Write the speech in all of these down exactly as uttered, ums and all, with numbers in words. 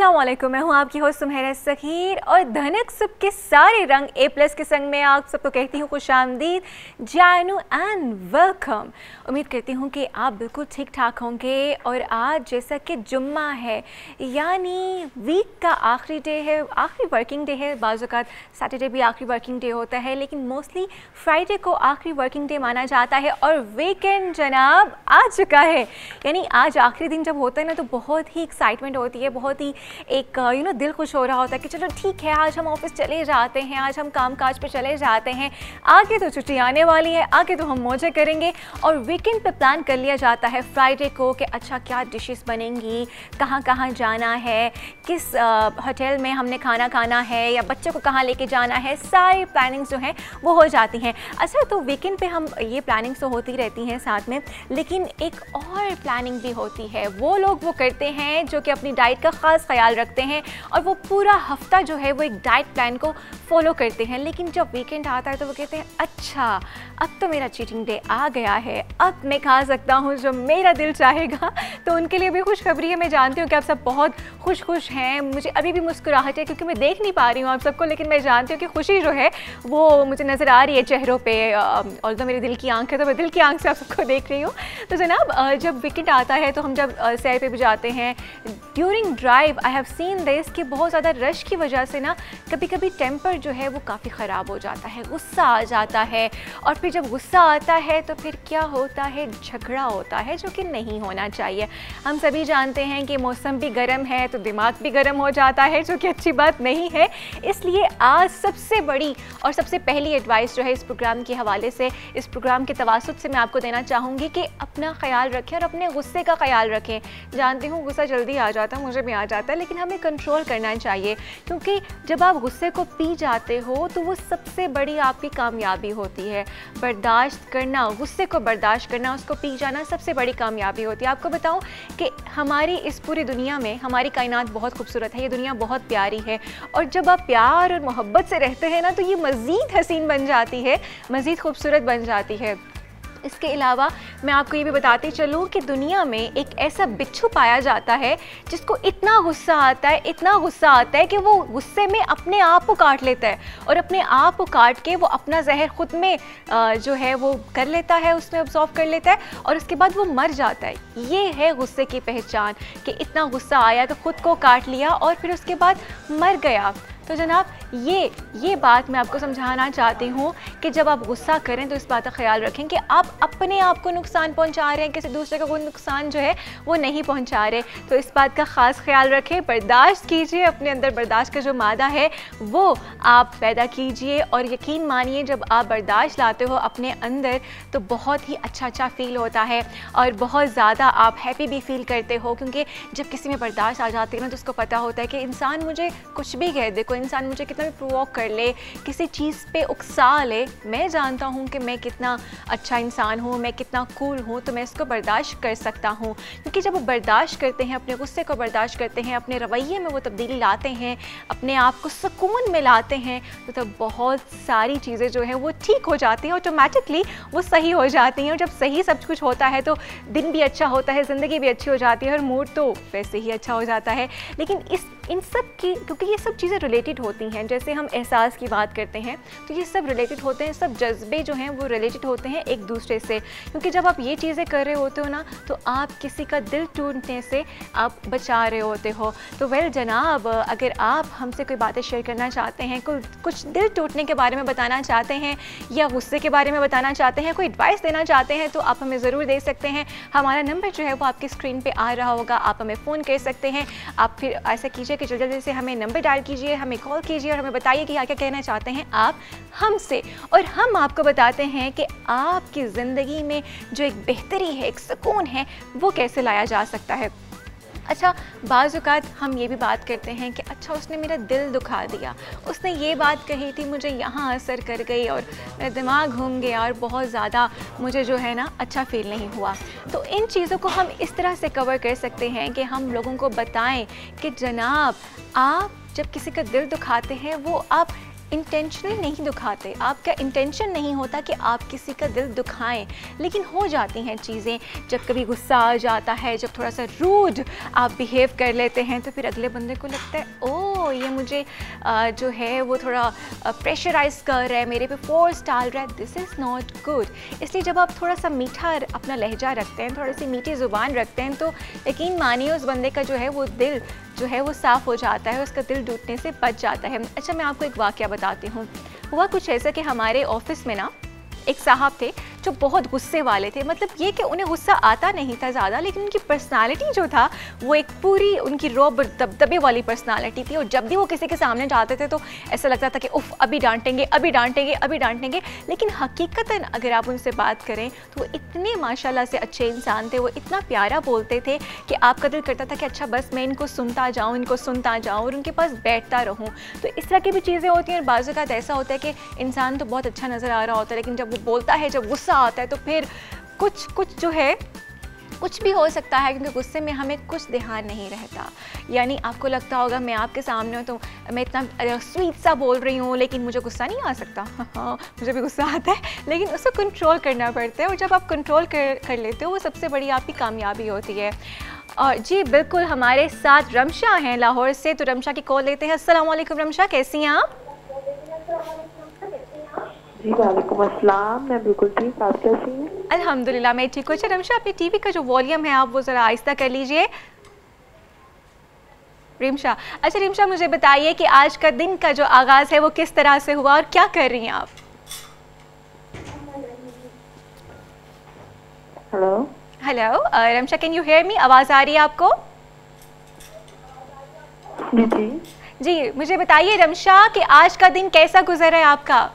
अस्सलामुअलैकुम, मैं हूँ आपकी होस्ट सुमेरा सखीर और धनक सुब के सारे रंग ए प्लस के संग में आप सबको कहती हूँ खुशामदीद, जानू एंड वेलकम। उम्मीद करती हूँ कि आप बिल्कुल ठीक ठाक होंगे। और आज जैसा कि जुम्मा है यानी वीक का आखिरी डे है, आखिरी वर्किंग डे है। बाज़ औक़ात सैटरडे भी आखिरी वर्किंग डे होता है, लेकिन मोस्टली फ्राइडे को आखिरी वर्किंग डे माना जाता है और वीकेंड जनाब आ चुका है। यानी आज आखिरी दिन जब होता है ना तो बहुत ही एक्साइटमेंट होती है, बहुत ही एक यू नो दिल खुश हो रहा होता है कि चलो ठीक है, आज हम ऑफिस चले जाते हैं, आज हम काम काज पे चले जाते हैं, आगे तो छुट्टी आने वाली है, आगे तो हम मौजें करेंगे। और वीकेंड पे प्लान कर लिया जाता है फ्राइडे को कि अच्छा क्या डिशेस बनेंगी, कहाँ कहाँ जाना है, किस होटल में हमने खाना खाना है या बच्चों को कहाँ लेके जाना है, सारी प्लानिंग्स जो हैं वो हो जाती हैं। अच्छा, तो वीकेंड पे हम ये प्लानिंग्स तो होती रहती हैं साथ में, लेकिन एक और प्लानिंग भी होती है। वो लोग वो करते हैं जो कि अपनी डाइट का ख़ास ख्याल रखते हैं और वो पूरा हफ्ता जो है वो एक डाइट प्लान को फॉलो करते हैं, लेकिन जब वीकेंड आता है तो वो कहते हैं अच्छा अब तो मेरा चीटिंग डे आ गया है, अब मैं खा सकता हूँ जो मेरा दिल चाहेगा। तो उनके लिए भी खुशखबरी है। मैं जानती हूँ कि आप सब बहुत खुश खुश हैं, मुझे अभी भी मुस्कुराहट है क्योंकि मैं देख नहीं पा रही हूँ आप सबको, लेकिन मैं जानती हूँ कि खुशी जो है वो मुझे नज़र आ रही है चेहरों पे। और तो मेरे दिल की आंख है तो मैं दिल की आंख से आप सबको देख रही हूँ। तो जनाब जब वीकेंड आता है तो हम जब सैर पे भी जाते हैं, during drive I have seen this कि बहुत ज़्यादा रश की वजह से ना कभी कभी टेम्पर जो है वो काफ़ी ख़राब हो जाता है, गुस्सा आ जाता है। और फिर जब गुस्सा आता है तो फिर क्या होता है, झगड़ा होता है, जो कि नहीं होना चाहिए। हम सभी जानते हैं कि मौसम भी गर्म है तो दिमाग भी गर्म हो जाता है, जो कि अच्छी बात नहीं है। इसलिए आज सबसे बड़ी और सबसे पहली एडवाइस जो है इस प्रोग्राम के हवाले से, इस प्रोग्राम के तवासुत से मैं आपको देना चाहूँगी कि अपना ख्याल रखें और अपने गुस्से का ख्याल रखें। जानती हूँ गुस्सा जल्दी आ जाता है, मुझे भी आ जाता है, लेकिन हमें कंट्रोल करना चाहिए, क्योंकि जब आप गुस्से को पी जाते हो तो वो सबसे बड़ी आपकी कामयाबी होती है। बर्दाश्त करना, गुस्से को बर्दाश्त करना, उसको पी जाना सबसे बड़ी कामयाबी होती है। आपको बताऊं कि हमारी इस पूरी दुनिया में हमारी कायनात बहुत खूबसूरत है, ये दुनिया बहुत प्यारी है, और जब आप प्यार और मोहब्बत से रहते हैं ना तो ये मज़ीद हसीन बन जाती है, मज़ीद खूबसूरत बन जाती है। इसके अलावा मैं आपको ये भी बताती चलूँ कि दुनिया में एक ऐसा बिच्छू पाया जाता है जिसको इतना गुस्सा आता है, इतना गुस्सा आता है कि वो गुस्से में अपने आप को काट लेता है और अपने आप को काट के वो अपना जहर खुद में जो है वो कर लेता है, उसमें अब्सॉर्ब कर लेता है और उसके बाद वो मर जाता है। ये है गुस्से की पहचान कि इतना गुस्सा आया तो खुद को काट लिया और फिर उसके बाद मर गया। तो जनाब ये ये बात मैं आपको समझाना चाहती हूँ कि जब आप गुस्सा करें तो इस बात का ख्याल रखें कि आप अपने आप को नुकसान पहुँचा रहे हैं, किसी दूसरे को कोई नुकसान जो है वो नहीं पहुँचा रहे। तो इस बात का ख़ास ख्याल रखें, बर्दाश्त कीजिए, अपने अंदर बर्दाश्त का जो मादा है वो आप पैदा कीजिए। और यकीन मानिए जब आप बर्दाश्त लाते हो अपने अंदर तो बहुत ही अच्छा अच्छा फ़ील होता है और बहुत ज़्यादा आप हैप्पी भी फील करते हो, क्योंकि जब किसी में बर्दाश्त आ जाती है ना तो उसको पता होता है कि इंसान मुझे कुछ भी कह दे, कोई इंसान मुझे कितना भी प्रोवोक कर ले, किसी चीज़ पे उकसा ले, मैं जानता हूँ कि मैं कितना अच्छा इंसान हूँ, मैं कितना कूल हूँ, तो मैं इसको बर्दाश्त कर सकता हूँ। क्योंकि जब वो बर्दाश्त करते हैं, अपने गुस्से को बर्दाश्त करते हैं, अपने रवैये में वो तब्दीली लाते हैं, अपने आप को सुकून में लाते हैं, तो तब बहुत सारी चीज़ें जो हैं वो ठीक हो जाती हैं, ऑटोमेटिकली वो सही हो जाती हैं। और जब सही सब कुछ होता है तो दिन भी अच्छा होता है, ज़िंदगी भी अच्छी हो जाती है और मूड तो वैसे ही अच्छा हो जाता है। लेकिन इस इन सब की, क्योंकि ये सब चीज़ें रिलेटेड होती हैं, जैसे हम एहसास की बात करते हैं तो ये सब रिलेटेड होते हैं, सब जज्बे जो हैं वो रिलेटेड होते हैं एक दूसरे से। क्योंकि जब आप ये चीज़ें कर रहे होते हो ना तो आप किसी का दिल टूटने से आप बचा रहे होते हो। तो वेल जनाब, अगर आप हमसे कोई बातें शेयर करना चाहते हैं, कोई कुछ दिल टूटने के बारे में बताना चाहते हैं या गुस्से के बारे में बताना चाहते हैं, कोई एडवाइस देना चाहते हैं, तो आप हमें ज़रूर दे सकते हैं। हमारा नंबर जो है वो आपकी स्क्रीन पर आ रहा होगा, आप हमें फ़ोन कर सकते हैं। आप फिर ऐसा कीजिए कि जल्दी जल्दी से हमें नंबर डायल कीजिए, हमें कॉल कीजिए और हमें बताइए कि क्या क्या कहना चाहते हैं आप हमसे, और हम आपको बताते हैं कि आपकी ज़िंदगी में जो एक बेहतरी है, एक सुकून है, वो कैसे लाया जा सकता है। अच्छा, बाज़ औक़ात हम ये भी बात करते हैं कि अच्छा उसने मेरा दिल दुखा दिया, उसने ये बात कही थी, मुझे यहाँ असर कर गई और मेरा दिमाग घूम गया और बहुत ज़्यादा मुझे जो है ना अच्छा फ़ील नहीं हुआ। तो इन चीज़ों को हम इस तरह से कवर कर सकते हैं कि हम लोगों को बताएं कि जनाब आप जब किसी का दिल दुखाते हैं वो आप इंटेंशनली नहीं दुखाते, आपका इंटेंशन नहीं होता कि आप किसी का दिल दुखाएं, लेकिन हो जाती हैं चीज़ें। जब कभी गुस्सा आ जाता है, जब थोड़ा सा रूड आप बिहेव कर लेते हैं, तो फिर अगले बंदे को लगता है ओह ये मुझे आ, जो है वो थोड़ा प्रेशराइज कर रहा है, मेरे पे फोर्स डाल रहा है। This is not good. इसलिए जब आप थोड़ा सा मीठा अपना लहजा रखते हैं, थोड़ी सी मीठी ज़ुबान रखते हैं, तो यकीन मानिए उस बंदे का जो है वो दिल जो है वो साफ़ हो जाता है, उसका दिल टूटने से बच जाता है। अच्छा, मैं आपको एक वाक़या बताती हूँ। हुआ कुछ ऐसा कि हमारे ऑफिस में ना एक साहब थे जो बहुत गुस्से वाले थे। मतलब ये कि उन्हें गुस्सा आता नहीं था ज़्यादा, लेकिन उनकी पर्सनालिटी जो था वो एक पूरी उनकी रौब दबदबे वाली पर्सनालिटी थी। और जब भी वो किसी के सामने जाते थे तो ऐसा लगता था कि उफ अभी डांटेंगे अभी डांटेंगे अभी डांटेंगे। लेकिन हकीकतन अगर आप उनसे बात करें तो वो इतने माशाल्लाह से अच्छे इंसान थे, वो इतना प्यारा बोलते थे कि आपका दिल करता था कि अच्छा बस मैं इनको सुनता जाऊँ इनको सुनता जाऊँ और उनके पास बैठता रहूँ। तो इस तरह की भी चीज़ें होती हैं। और बाज़ औक़ात ऐसा होता है कि इंसान तो बहुत अच्छा नज़र आ रहा होता है, लेकिन जब वो बोलता है, जब गुस्सा आता है, तो फिर कुछ कुछ जो है कुछ भी हो सकता है, क्योंकि गुस्से में हमें कुछ ध्यान नहीं रहता। यानी आपको लगता होगा मैं आपके सामने हूँ तो मैं इतना स्वीट सा बोल रही हूँ, लेकिन मुझे गुस्सा नहीं आ सकता। हाँ मुझे भी गुस्सा आता है, लेकिन उसको कंट्रोल करना पड़ता है। और जब आप कंट्रोल कर कर लेते हो वो सबसे बड़ी आपकी कामयाबी होती है। और जी बिल्कुल, हमारे साथ रमशा हैं लाहौर से, तो रमशा की कॉल लेते हैं। अस्सलाम वालेकुम रमशा, कैसी हैं आप? जी वालेकुम अस्सलाम, मैं बिल्कुल ठीक, आप कैसी हैं? अल्हम्दुलिल्लाह मैं ठीक हूँ। अच्छा रमशा, अपने टीवी का जो वॉल्यूम है आप वो ज़रा आहिस्ता कर लीजिए। रिमशा, अच्छा रिमशा मुझे बताइए कि आज का दिन का जो आगाज़ है वो किस तरह से हुआ और क्या कर रही हैं आप? Hello hello Ramsha, can you hear me? आवाज़ आ रही है आपको? जी जी जी मुझे बताइए रमशा कि आज का दिन कैसा गुजरा है आपका?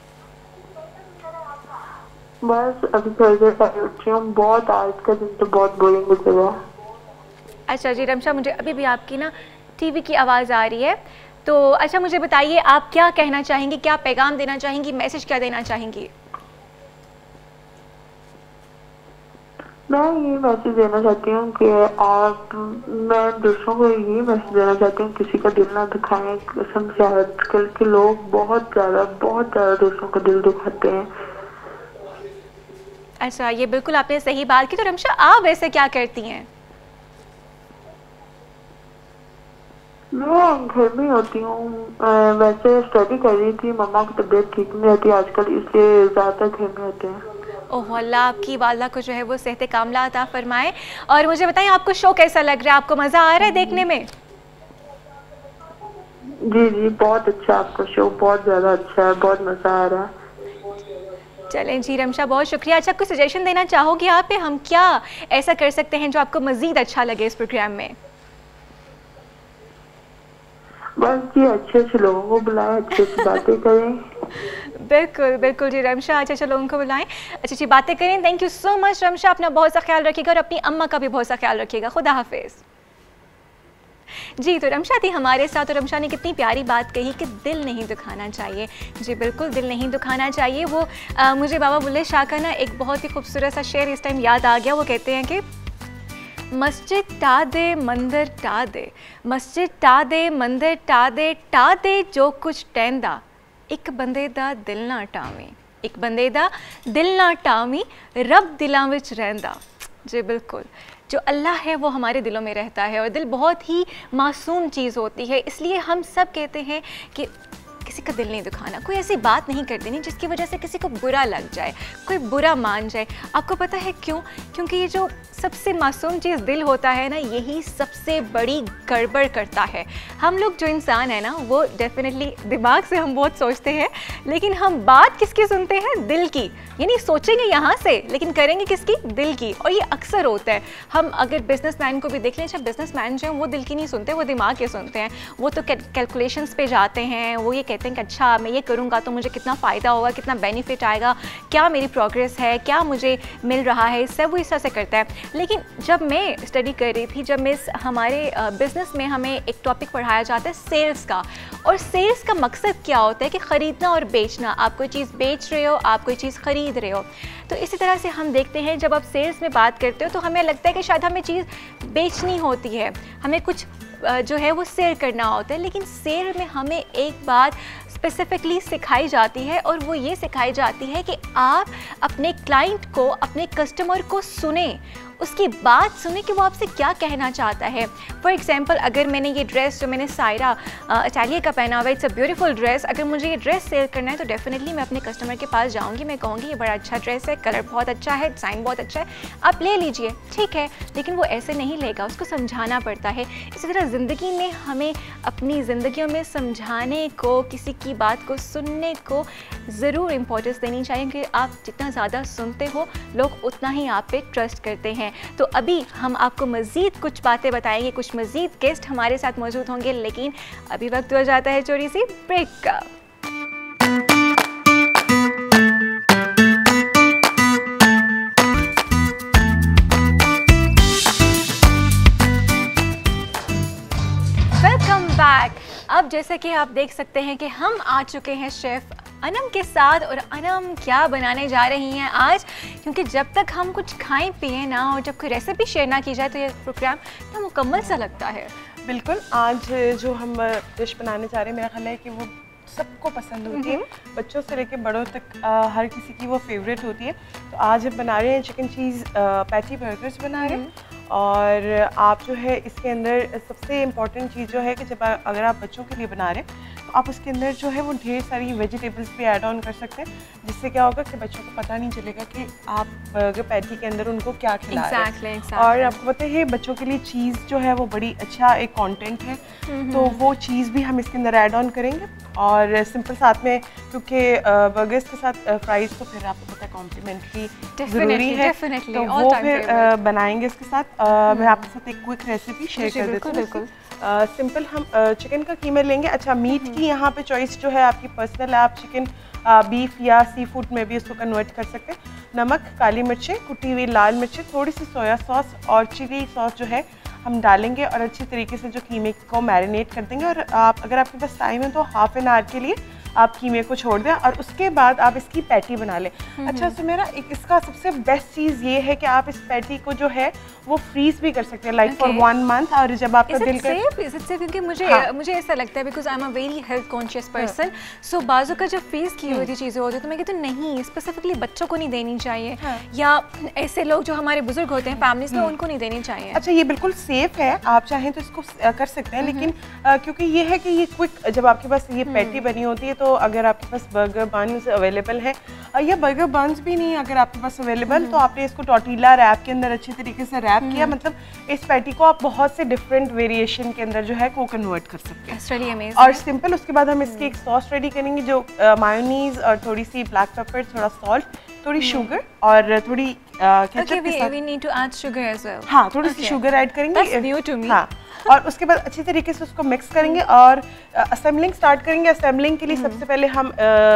बस अभी थोड़ी देर पहले उठी हूँ। बहुत आज का दिन तो बहुत बोरिंग गुजरा। अच्छा जी रमशा, मुझे अभी भी आपकी ना टीवी की आवाज़ आ रही है। तो अच्छा मुझे बताइए आप क्या कहना चाहेंगी, क्या पैगाम देना चाहेंगी, मैसेज क्या देना चाहेंगी? मैं ये मैसेज देना चाहती हूँ कि आप मैं दूसरों को ये मैसेज देना चाहती हूँ किसी का दिल ना दुखाएं। कसम से आजकल के लोग बहुत ज़्यादा बहुत ज़्यादा दूसरों का दिल दुखाते हैं। अच्छा, ये बिल्कुल आपने सही बात की। तो रमशा आप वैसे क्या करती हैं? मैं घर में होती हूँ। वैसे स्टडी कर रही थी, मम्मा की तबीयत ठीक नहीं रहती आजकल, इसलिए ज़्यादातर घर में होते हैं। ओह अल्लाह आपकी वालदा को जो है वो सेहत कामला अता फरमाए। और मुझे बताएं आपको शो कैसा लग रहा है, आपको मज़ा आ रहा है देखने में? जी जी बहुत अच्छा, आपका शो बहुत ज़्यादा अच्छा है, बहुत मज़ा आ रहा है। चलें जी रमशा, बहुत शुक्रिया। अच्छा कुछ सजेशन देना चाहोगे आप पे, हम क्या ऐसा कर सकते हैं जो आपको मज़ीद अच्छा लगे इस प्रोग्राम में? बस जी अच्छे अच्छे लोगों को बुलाएं, अच्छी अच्छी बातें करें। बिल्कुल बिल्कुल जी रमशा, अच्छे अच्छे लोगों को बुलाएं, अच्छी अच्छी बातें करें। Thank you so much Ramsha, अपना बहुत सा ख्याल रखिएगा और अपनी अम्मा का भी बहुत सा ख्याल रखिएगा। खुदा हाफिज़। जी तो रमशा थी हमारे साथ, और रमशा ने कितनी प्यारी बात कही कि दिल नहीं दुखाना चाहिए। जी बिल्कुल दिल नहीं दुखाना चाहिए। वो आ, मुझे बाबा बुल्ले शाह का ना एक बहुत ही खूबसूरत सा शेर इस टाइम याद आ गया। वो कहते हैं कि मस्जिद टा दे मंदिर टा दे, मस्जिद टा दे मंदिर टा दे, टा दे जो कुछ टहंदा, एक बंदे दा दिल ना टावी, एक बंदे दा दिल ना टावी, रब दिलां विच रहिंदा। जी बिल्कुल, जो अल्लाह है वो हमारे दिलों में रहता है, और दिल बहुत ही मासूम चीज़ होती है। इसलिए हम सब कहते हैं कि किसी का दिल नहीं दुखाना, कोई ऐसी बात नहीं कर देनी जिसकी वजह से किसी को बुरा लग जाए, कोई बुरा मान जाए। आपको पता है क्यों? क्योंकि ये जो सबसे मासूम चीज़ दिल होता है ना, यही सबसे बड़ी गड़बड़ करता है। हम लोग जो इंसान है ना वो डेफिनेटली दिमाग से हम बहुत सोचते हैं, लेकिन हम बात किसकी सुनते हैं? दिल की। यानी सोचेंगे यहाँ से लेकिन करेंगे किसकी? दिल की। और ये अक्सर होता है। हम अगर बिजनेसमैन को भी देख लें, अच्छा बिजनेसमैन जो हैं वो दिल की नहीं सुनते, वो दिमाग के सुनते हैं। वो तो कैलकुलेशंस पे जाते हैं, वो ये कहते हैं कि अच्छा मैं ये करूँगा तो मुझे कितना फ़ायदा होगा, कितना बेनिफिट आएगा, क्या मेरी प्रोग्रेस है, क्या मुझे मिल रहा है, सब वो इस तरह से करता है। लेकिन जब मैं स्टडी कर रही थी, जब मैं हमारे बिज़नेस में हमें एक टॉपिक पढ़ाया जाता है सेल्स का, और सेल्स का मकसद क्या होता है कि ख़रीदना और बेचना। आप कोई चीज़ बेच रहे हो, आप कोई चीज़ ख़रीद रहे हो। तो इसी तरह से हम देखते हैं जब आप सेल्स में बात करते हो तो हमें लगता है कि शायद हमें चीज़ बेचनी होती है, हमें कुछ जो है वो सेल करना होता है, लेकिन सेल में हमें एक बात स्पेसिफिकली सिखाई जाती है और वो ये सिखाई जाती है कि आप अपने क्लाइंट को, अपने कस्टमर को सुने, उसकी बात सुने कि वो आपसे क्या कहना चाहता है। फॉर एग्जांपल, अगर मैंने ये ड्रेस जो मैंने सायरा अटालिया का पहना हुआ है, इट्स अ ब्यूटीफुल ड्रेस, अगर मुझे ये ड्रेस सेल करना है तो डेफिनेटली मैं अपने कस्टमर के पास जाऊंगी, मैं कहूँगी ये बड़ा अच्छा ड्रेस है, कलर बहुत अच्छा है, डिज़ाइन बहुत अच्छा है, आप ले लीजिए, ठीक है। लेकिन वो ऐसे नहीं लेगा, उसको समझाना पड़ता है। इसी तरह ज़िंदगी में हमें अपनी ज़िंदगियों में समझाने को, किसी की बात को सुनने को ज़रूर इम्पोर्टेंस देनी चाहिए, क्योंकि आप जितना ज़्यादा सुनते हो लोग उतना ही आप पे ट्रस्ट करते हैं। तो अभी हम आपको मज़ीद कुछ बातें बताएंगे, कुछ मज़ीद गेस्ट हमारे साथ मौजूद होंगे, लेकिन अभी वक्त हो जाता है छोटी सी ब्रेक का। Welcome back. अब जैसा कि आप देख सकते हैं कि हम आ चुके हैं शेफ़ अनम के साथ, और अनम क्या बनाने जा रही हैं आज, क्योंकि जब तक हम कुछ खाएं पिए ना और जब कोई रेसिपी शेयर ना की जाए तो ये प्रोग्राम ना मुकम्मल सा लगता है। बिल्कुल, आज जो हम डिश बनाने जा रहे हैं मेरा ख्याल है कि वो सबको पसंद होती है, बच्चों से लेकर बड़ों तक आ, हर किसी की वो फेवरेट होती है। तो आज हम बना रहे हैं चिकन चीज़ पैटी बर्गर्स बना रहे हैं, और आप जो है इसके अंदर सबसे इम्पॉर्टेंट चीज़ जो है कि जब आ, अगर आप बच्चों के लिए बना रहे हैं तो आप उसके अंदर जो है वो ढेर सारी वेजिटेबल्स भी ऐड ऑन कर सकते हैं, जिससे क्या होगा कि बच्चों को पता नहीं चलेगा कि आप बर्गर पैटी के अंदर उनको क्या खिला रहे हैं। exactly, exactly. और आपको पता है बच्चों के लिए चीज़ जो है वो बड़ी अच्छा एक कंटेंट है, तो वो चीज़ भी हम इसके अंदर ऐड ऑन करेंगे। और सिंपल साथ में, क्योंकि बर्गर्स के साथ फ्राइज़ तो फिर आपको पता है कॉम्प्लीमेंट्री ज़रूरी है, तो वो फिर बनाएंगे इसके साथ। मैं आपके साथ एक क्विक रेसिपी शेयर कर देती हूँ। बिल्कुल सिंपल, हम चिकन का कीमा लेंगे। अच्छा, मीट की यहाँ पे चॉइस जो है आपकी पर्सनल है, आप चिकन बीफ या सी फूड में भी उसको कन्वर्ट कर सकते हैं। नमक, काली मिर्चें, कुटी हुई लाल मिर्चें, थोड़ी सी सोया सॉस और चिली सॉस जो है हम डालेंगे, और अच्छी तरीके से जो कीमे को मैरिनेट कर देंगे। और आप अगर आपके पास टाइम है तो हाफ एन आवर के लिए आप कीमे को छोड़ दें, और उसके बाद आप इसकी पैटी बना लें। अच्छा सुमेरा, एक इसका सबसे बेस्ट चीज़ ये है कि आप इस पैटी को जो है वो फ्रीज भी कर सकते हैं, लाइक फॉर वन मंथ। और जब आपका दिल कर क्योंकि मुझे हाँ. मुझे ऐसा लगता है, because I am a very health conscious person, so बाजू का जब फ्रीज की हुई थी चीज़ें होती है तो मैं कहती हूँ नहीं, स्पेसिफिकली बच्चों को नहीं देनी चाहिए, हाँ. या ऐसे लोग जो हमारे बुजुर्ग होते हैं फैमिलीज में, उनको नहीं देनी चाहिए। अच्छा, ये बिल्कुल सेफ है, आप चाहें तो इसको कर सकते हैं, लेकिन क्योंकि ये है कि ये क्विक, जब आपके पास ये पैटी बनी होती है तो अगर आपके पास बर्गर बन्स अवेलेबल है, या बर्गर बन्स भी नहीं अगर आपके पास अवेलेबल, तो आपने इसको टॉर्टिला रैप के अंदर अच्छी तरीके से रैप किया, मतलब इस पैटी को आप बहुत से डिफरेंट वेरिएशन के अंदर जो है वो कन्वर्ट कर सकते हैं। really amazing. और सिंपल उसके बाद हम इसकी एक सॉस रेडी करेंगे, जो मायोनीज और थोड़ी सी ब्लैक पेपर, थोड़ा सॉल्ट, थोड़ी शुगर और थोड़ी केचप के साथ, we need to add sugar as well. हाँ, थोड़ी सी शुगर ऐड करेंगे। That's new to me. हाँ, और उसके बाद अच्छी तरीके से उसको मिक्स करेंगे और असेंबलिंग स्टार्ट करेंगे। असेंबलिंग के लिए सबसे पहले हम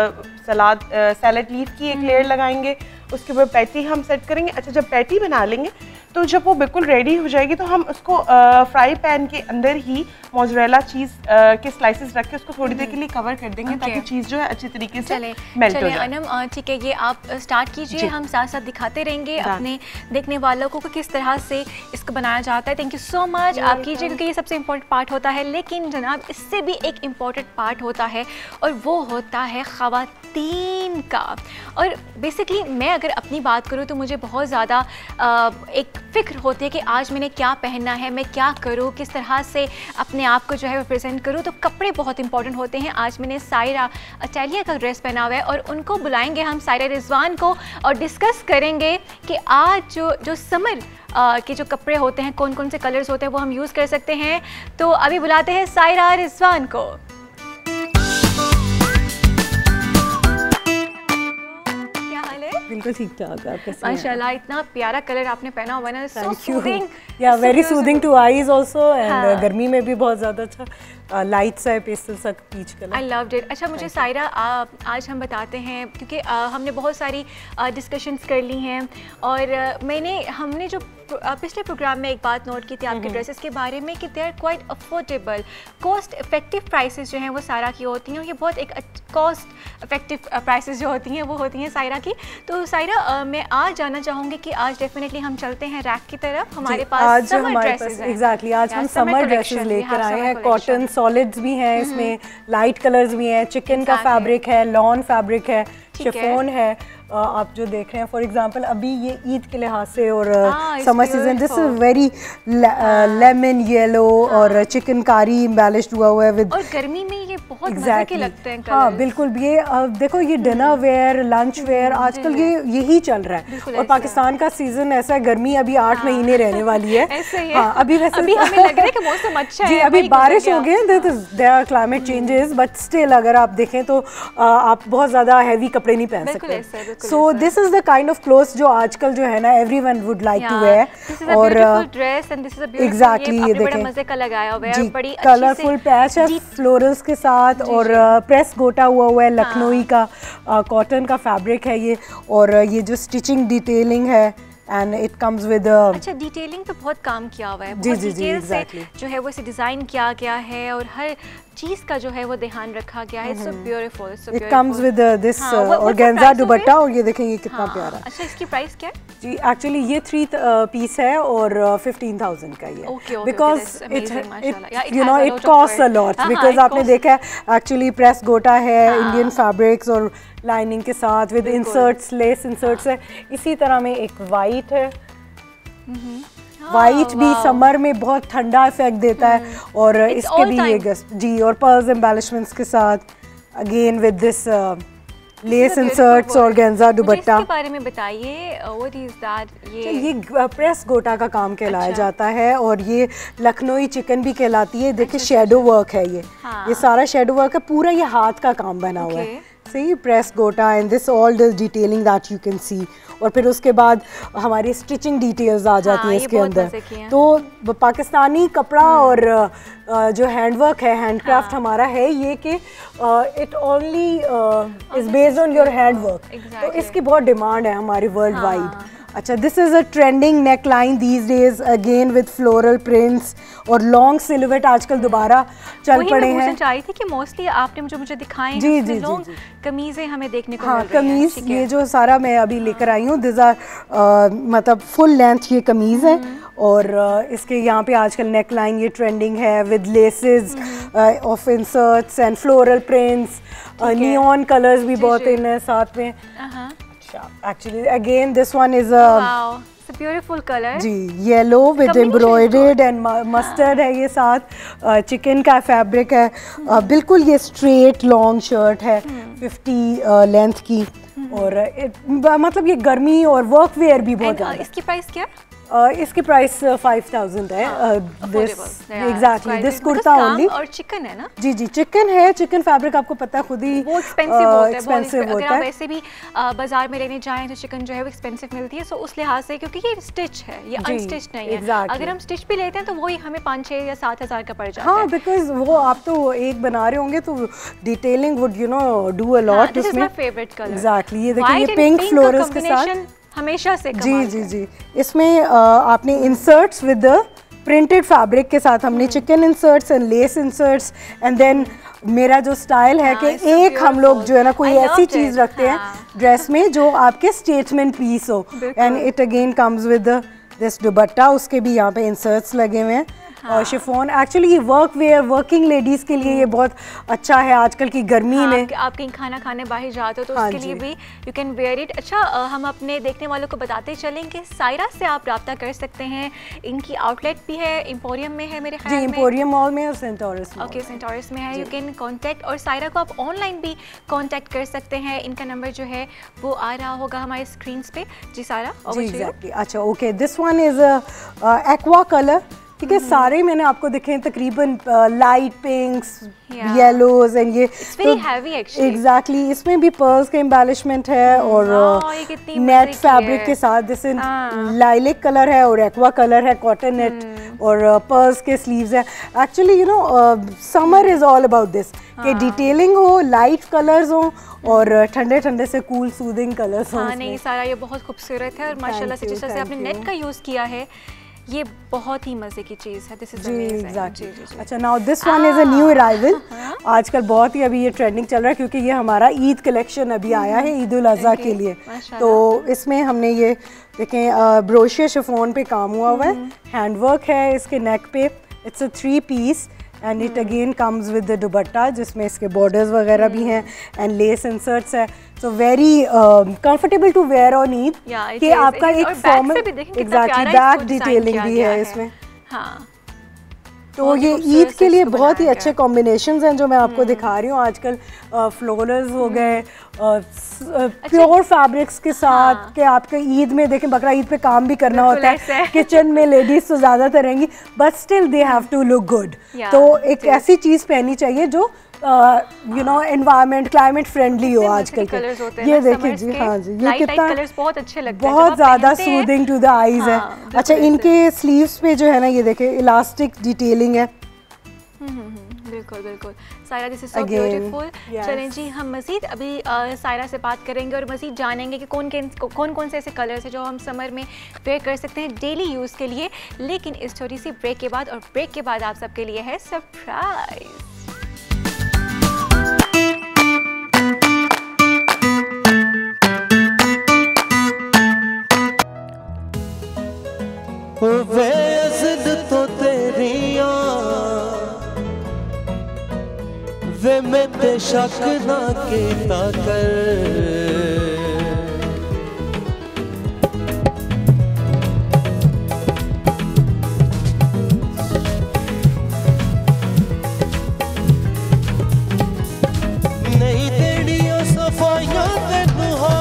सलाद सैलड लीफ की एक लेयर लगाएंगे, उसके बाद पैटी हम सेट करेंगे। अच्छा, जब पैटी बना लेंगे तो जब वो बिल्कुल रेडी हो जाएगी तो हम उसको फ्राई पैन के अंदर ही मोज़रेला चीज़ के स्लाइसेस रख के उसको थोड़ी देर के लिए कवर कर देंगे, ताकि चीज़ जो है अच्छी तरीके से मेल्ट हो जाए। अनम ठीक है, ये आप स्टार्ट कीजिए, हम साथ साथ दिखाते रहेंगे अपने देखने वालों को किस तरह से इसको बनाया जाता है। थैंक यू सो मच, आप कीजिए, क्योंकि ये सबसे इम्पोर्टेंट पार्ट होता है। लेकिन जनाब, इससे भी एक इम्पॉर्टेंट पार्ट होता है, और वो होता है ख़वातीन का। और बेसिकली मैं अगर अपनी बात करूँ तो मुझे बहुत ज़्यादा एक फ़िक्र होती है कि आज मैंने क्या पहनना है, मैं क्या करूँ, किस तरह से अपने आप को जो है रिप्रेजेंट करूँ। तो कपड़े बहुत इंपॉर्टेंट होते हैं। आज मैंने सायरा अटालिया का ड्रेस पहना हुआ है, और उनको बुलाएंगे हम, सायरा रिजवान को, और डिस्कस करेंगे कि आज जो जो समर के जो कपड़े होते हैं, कौन कौन से कलर्स होते हैं वो हम यूज़ कर सकते हैं। तो अभी बुलाते हैं सायरा रिजवान को। बिल्कुल ठीक ठाक, आप कैसे हैं? माशाल्लाह, इतना प्यारा कलर आपने पहना हुआ है ना, सो सूदिंग, या very soothing to eyes also, and गर्मी में भी बहुत ज़्यादा अच्छा। लाइट सा पेस्टल सा peach colour. I loved it. अच्छा मुझे सायरा आ, आज हम बताते हैं क्योंकि आ, हमने बहुत सारी डिस्कशंस कर ली हैं और आ, मैंने हमने जो आ, पिछले प्रोग्राम में एक बात नोट की थी आपके ड्रेसेस के बारे में कि they are quite affordable, cost effective prices जो हैं वो सायरा की होती हैं और ये बहुत एक कॉस्ट इफेक्टिव प्राइसेस जो होती हैं वो होती हैं सायरा की। तो सायरा मैं आज जानना चाहूँगी कि आज डेफिनेटली हम चलते हैं रैक की तरफ। हमारे पास आज समर हमारे ड्रेसेस पास एग्जैक्टली आज हम समर ड्रेसेस लेकर आए हैं। कॉटन सॉलिड्स भी हैं इसमें, लाइट कलर्स भी हैं, चिकन का फैब्रिक है, लॉन फैब्रिक है, शिफॉन है। आप जो देख रहे हैं फॉर एग्जांपल अभी ये ईद के लिहाज से और summer season, this is very lemon yellow और चिकनकारी एम्बेलिश्ड हुआ हुआ है विद, और गर्मी में ये बहुत मजे के लगते हैं कलर्स। हाँ बिल्कुल, ये uh, देखो ये डिनर वेयर, लंच वेयर आजकल ये यही चल रहा है। और पाकिस्तान का सीजन ऐसा है, गर्मी अभी आठ महीने रहने वाली है। हाँ अभी वैसे अभी हमें लग रहा है कि मौसम अच्छा है जी, अभी बारिश हो गई, there are climate changes, but still अगर आप देखें तो आप बहुत ज़्यादा हैवी कपड़े नहीं पहन सकते। So this is the kind of clothes जो आजकल जो है ना everyone would like to wear. और एग्जैक्टली ये देखें मजे का लगाया हुआ है, जी, बड़ी कलरफुल पैच है फ्लोरल्स के साथ और प्रेस गोटा हुआ हुआ है, लखनऊ का कॉटन का फैब्रिक है ये। और ये जो स्टिचिंग डिटेलिंग है एंड इट कम्स विद अच्छा डिटेलिंग पे बहुत काम किया हुआ है, जी जी जी एग्जैक्टली जो है वो इसे डिजाइन किया गया है और हर चीज का जो है वो ध्यान रखा गया है। So beautiful, so it comes with this organza dupatta और ये देखें ये कितना प्यारा है। अच्छा इसकी प्राइस क्या है? जी एक्चुअली ये थ्री पीस है और फिफ्टीन थाउजेंड का ये, because it you know it cost a lot, because आपने देखा है एक्चुअली प्रेस गोटा है, इंडियन फैब्रिक्स और लाइनिंग के साथ विद इंसर्ट्स, लेस इंसर्ट्स है। इसी तरह में एक वाइट है, वाइट भी समर में बहुत ठंडा इफेक्ट देता है और इसके भी ये गस्ट जी और पर्ल्स एम्बेलिशमेंट्स के साथ again with this lace inserts और ऑर्गेन्जा दुपट्टा। इसके बारे में बताइए, व्हाट इज दैट? ये ये प्रेस गोटा का काम कहलाया अच्छा। जाता है और ये लखनऊ चिकन भी कहलाती है। देखिए शेडो वर्क है ये, हाँ। ये सारा शेडो वर्क है, पूरा ये हाथ का काम बना हुआ है। सही press gota and this all the detailing that you can see. और फिर उसके बाद हमारी स्टिचिंग डिटेल्स आ जाती हैं इसके अंदर। तो पाकिस्तानी कपड़ा और जो हैंडवर्क है, हैंडक्राफ्ट हमारा है ये कि it only is based on your handwork, तो इसकी बहुत डिमांड है हमारी वर्ल्ड वाइड। अच्छा this is a trending neck line these days again with floral prints और लॉन्ग सिलुएट आजकल दोबारा चल पड़े हैं। मैं चाह रही थी कि मोस्टली आपने मुझे मुझे दिखाए जी जी लॉन्ग कमीजें हमें देखने को हाँ, मिल रही हैं। कमीज ये जो सारा मैं अभी लेकर आई हूँ दिस आर मतलब फुल लेंथ ये कमीज है और uh, इसके यहाँ पे आजकल नेक लाइन ये ट्रेंडिंग है with laces of inserts and floral prints, neon colours भी बहुत इन है साथ में। Actually, again, this one is a wow, it's a beautiful color. Ji yellow with embroidered and mustard है ये साथ, चिकन का फैब्रिक है, uh, बिल्कुल ये स्ट्रेट लॉन्ग शर्ट है फिफ्टी लेंथ की और it, मतलब ये गर्मी और वर्क वेयर भी बहुत ज़्यादा। इसकी प्राइस क्या है? Uh, इसकी प्राइस फाइव थाउजेंड है। Exactly this kurta only. और चिकन है ना? जी जी चिकन है, चिकन फैब्रिक आपको पता है खुद ही वो एक्सपेंसिव होता है, एक्सपेंसिव होता है। अगर आप वैसे भी बाजार में लेने जाएं तो चिकन जो है वो एक्सपेंसिव मिलती है, सो उस लिहाज से क्योंकि ये स्टिच है, ये अनस्टिच नहीं है। exactly. अगर हम स्टिच भी लेते हैं तो वही हमें पाँच छः या सात हज़ार का पड़ जाता है। हाँ बिकॉज वो आप तो एक बना रहे होंगे तो detailing would you know do a lot. This is my favourite colour. Exactly ये देखिए ये पिंक फ्लोरल्स के साथ हमेशा से जी जी जी इसमें uh, आपने इंसर्ट्स विद प्रिंटेड फैब्रिक के साथ हमने चिकन inserts and lace inserts and then मेरा जो स्टाइल है कि एक हम लोग जो है ना कोई ऐसी चीज़ रखते हैं ड्रेस में जो आपके स्टेटमेंट पीस हो and it again comes with this dupatta, उसके भी यहाँ पे इंसर्ट्स लगे हुए हैं। हाँ। और शिफॉन एक्चुअली ये वर्क वेयर वर्किंग लेडीज़ के लिए ये बहुत अच्छा है आजकल की गर्मी हाँ, में। आप कहीं खाना खाने बाहर जाते हो तो हाँ उसके लिए भी यू कैन वेयर इट। अच्छा आ, हम अपने देखने वालों को बताते चलें कि सायरा से आप रब्ता कर सकते हैं, इनकी आउटलेट भी है, एम्पोरियम में है मेरे ख्याल में। एम्पोरियम मॉल में और सेंटोरस में। ओके सेंटोरस में है, यू कैन कॉन्टैक्ट। और सायरा को आप ऑनलाइन भी कॉन्टैक्ट कर सकते हैं, इनका नंबर जो है वो आ रहा होगा हमारे स्क्रीन पे। जी सायरा जी एग्जैक्टली। अच्छा okay this one is aqua colour ठीक है। सारे मैंने आपको दिखे तकरीबन लाइट पिंक्स, येलोज एंड ये एग्जैक्टली। इसमें भी पर्ल्स का एम्बेलिशमेंट है और नेट फैब्रिक के साथ, जैसे लाइलिक कलर है और एक्वा कलर है, कॉटन नेट और पर्ल्स के स्लीव्स है। Actually you know summer is all about this कि डिटेलिंग हो, लाइट कलर्स हो और ठंडे ठंडे से कूल सूदिंग कलर्स हो। हाँ नहीं सारा ये बहुत खूबसूरत है और माशाल्लाह से जिस तरह से आपने नेट का यूज़ किया है ये बहुत ही मजे की चीज़ है। This is amazing. एग्जैक्टली। अच्छा now this one is a new arrival. आजकल बहुत ही अभी ये ट्रेंडिंग चल रहा है क्योंकि ये हमारा ईद कलेक्शन अभी आया है ईद उल अज़हा के लिए। तो इसमें हमने ये देखें ब्रोशिया शिफॉन पे काम हुआ हुआ है, हैंडवर्क है इसके नेक पे। It's a three piece and it again comes with the dupatta जिसमें इसके बॉर्डर्स वगैरह भी हैं एंड लेस इंसर्ट्स है। So very comfortable to wear on Eid कि आपका एक फॉर्मल एग्जैक्टली बैक डिटेलिंग भी है इसमें। हाँ तो ये ईद के लिए बहुत ही अच्छे कॉम्बिनेशंस हैं जो मैं आपको दिखा रही हूँ आजकल। फ्लोरल्स हो गए प्योर फैब्रिक्स के साथ हाँ। कि आपके ईद में देखें बकरा ईद पे काम भी करना होता है, किचन में लेडीज तो ज़्यादातर रहेंगी but still they have to look good. तो एक ऐसी चीज़ पहननी चाहिए जो you know environment climate friendly हो आजकल के। ये देखिए जी, हाँ जी ये कितना बहुत अच्छे लगते हैं, बहुत ज़्यादा सूदिंग टू द आईज है। अच्छा इनके स्लीव्स पे जो है ना ये देखिए इलास्टिक डिटेलिंग है। बिल्कुल बिल्कुल Saira, this is so beautiful. चलें जी हम मज़ीद अभी सायरा से बात करेंगे और मज़ीद जानेंगे कि कौन कौन कौन से ऐसे कलर्स हैं जो हम समर में वेयर कर सकते हैं डेली यूज़ के लिए। लेकिन इस छोटी सी ब्रेक के बाद, और ब्रेक के बाद आप सबके लिए है सरप्राइज। वे ज़िद तो तेरिया वे मैं ते शक ना कीता कर, नहीं तेरिया सफाइयां तेनू हो,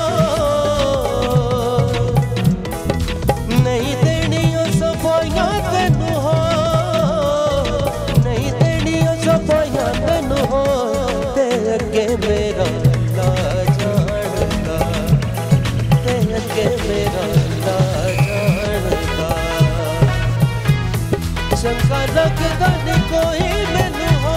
नहीं तेरिया सफाइयां तेनू हो, नहीं तेरिया सफाइयां तेनू हो, ते अगे मेरा ला जानदा, ते अगे मेरा ला जानदा, चंगा लगदा नहीं कोई मैनू हो,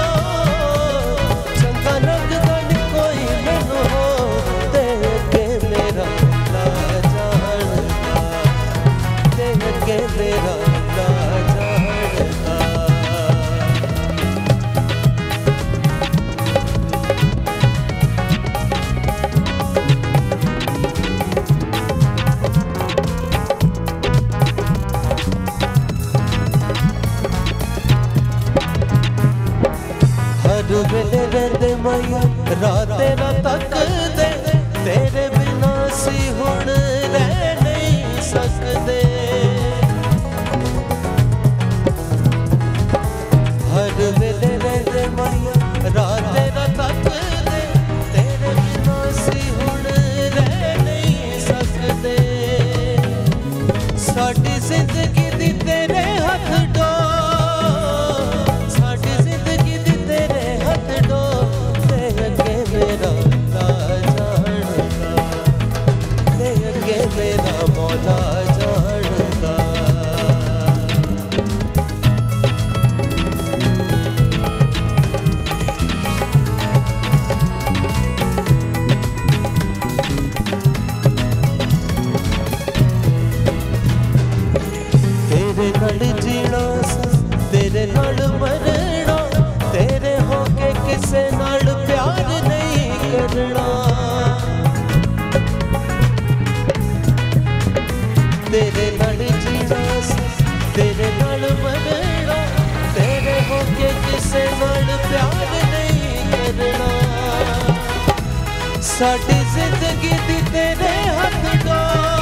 चंगा लगदा नहीं कोई मैनू हो, ते अगे मेरा ला जानदा, ते अगे मेरा ला जानदा। हर वेले रहते मैया राते ना तक दे, तेरे बिना सी हुण रह नहीं सकते। हर वेले रहते मैया राते ना तक दे, तेरे बिना सी हुण रह नहीं सकते। साडी जिंदगी दी तेरे हथ डो, साडी जिंदगी दी तेरे हथ डो, ते अगे मेरा ला जानदा, ते अगे मेरा मौला जानदा। तेरे नाल जीना तेरे नाल मरना, तेरे होके किसे नाल प्यार नहीं करना। तेरे नाल जीना तेरे नाल मरना, तेरे होके किसे नाल प्यार नहीं करना। साडी जिंदगी दी तेरे हथ डो,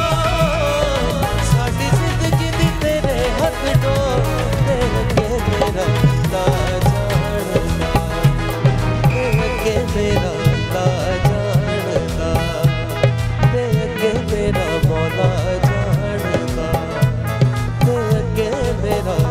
साडी जिंदगी दी तेरे हथ डो, ते अगे मेरा ला जानदा, ते अगे मेरा ला जानदा, ते अगे मेरा मौला जानदा, ते अगे मेरा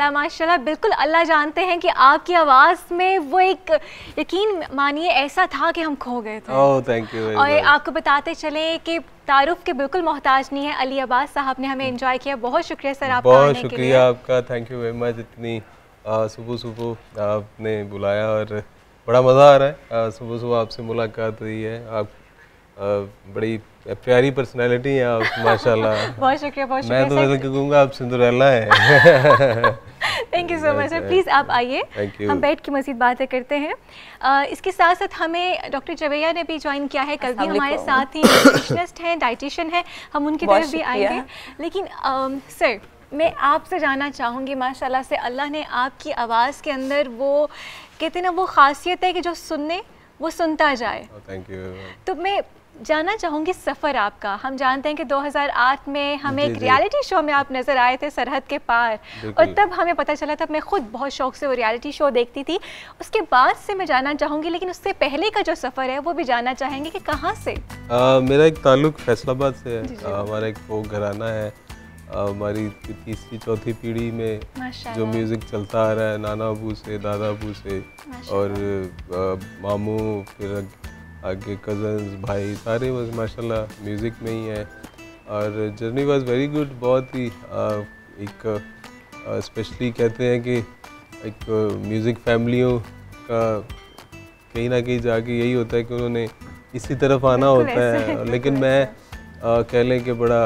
माशाल्लाह माशाल्लाह, बिल्कुल अल्लाह जानते हैं कि आपकी आवाज़ में वो एक, यकीन मानिए ऐसा था कि हम खो गए थे। Oh thank you. और आपको बताते चले कि तारुफ के बिल्कुल मोहताज नहीं है, अली अब्बास साहब ने हमें एंजॉय किया। बहुत शुक्रिया सर आपका बहुत आने के लिए। शुक्रिया आपका, थैंक यू वेरी मच। इतनी सुबह सुबह आपने बुलाया और बड़ा मज़ा आ रहा है। सुबह सुबह आपसे मुलाकात हुई है। आप आ, बड़ी प्यारी पर्सनैलिटी है आप माशाल्लाह। बहुत शुक्रिया बहुत शुक्रिया। मैं तो वैसे कहूँगा आप सिंड्रेला हैं। Thank you so much sir, please आप आइए, हम बैठ के मज़ीद बातें करते हैं। आ, इसके साथ साथ हमें डॉक्टर जवेया ने भी ज्वाइन किया है, कल भी हमारे साथ ही न्यूट्रिशनिस्ट हैं, डाइटिशियन हैं, हम उनकी तरफ भी आएंगे। लेकिन आ, सर मैं आपसे जानना चाहूँगी, माशाल्लाह से अल्लाह ने आपकी आवाज़ के अंदर वो कहते हैं ना वो खासियत है कि जो सुनने वो सुनता जाए। Thank you. तो मैं जानना चाहूँगी सफ़र आपका, हम जानते हैं कि दो हज़ार आठ में हम एक रियलिटी शो में आप नज़र आए थे, सरहद के पार, और तब हमें पता चला, तब मैं ख़ुद बहुत शौक़ से वो रियलिटी शो देखती थी। उसके बाद से मैं जानना चाहूँगी, लेकिन उससे पहले का जो सफ़र है वो भी जानना चाहेंगे कि कहाँ से? आ, मेरा एक ताल्लुक फैसलाबाद से है। हमारा एक फोक घराना है, हमारी तीसरी चौथी पीढ़ी में जो म्यूज़िक चलता आ रहा है, नाना अबू से, दादा अबू से, और आ, मामू, फिर आगे कज़न्स, भाई, सारे बस माशाल्लाह म्यूज़िक में ही हैं। और जर्नी वाज वेरी गुड, बहुत ही आ, एक स्पेशली कहते हैं कि एक म्यूज़िक फैमिलियों का कहीं ना कहीं जाके यही होता है कि उन्होंने इसी तरफ आना होता है। लेकिन मैं आ, कह लें कि बड़ा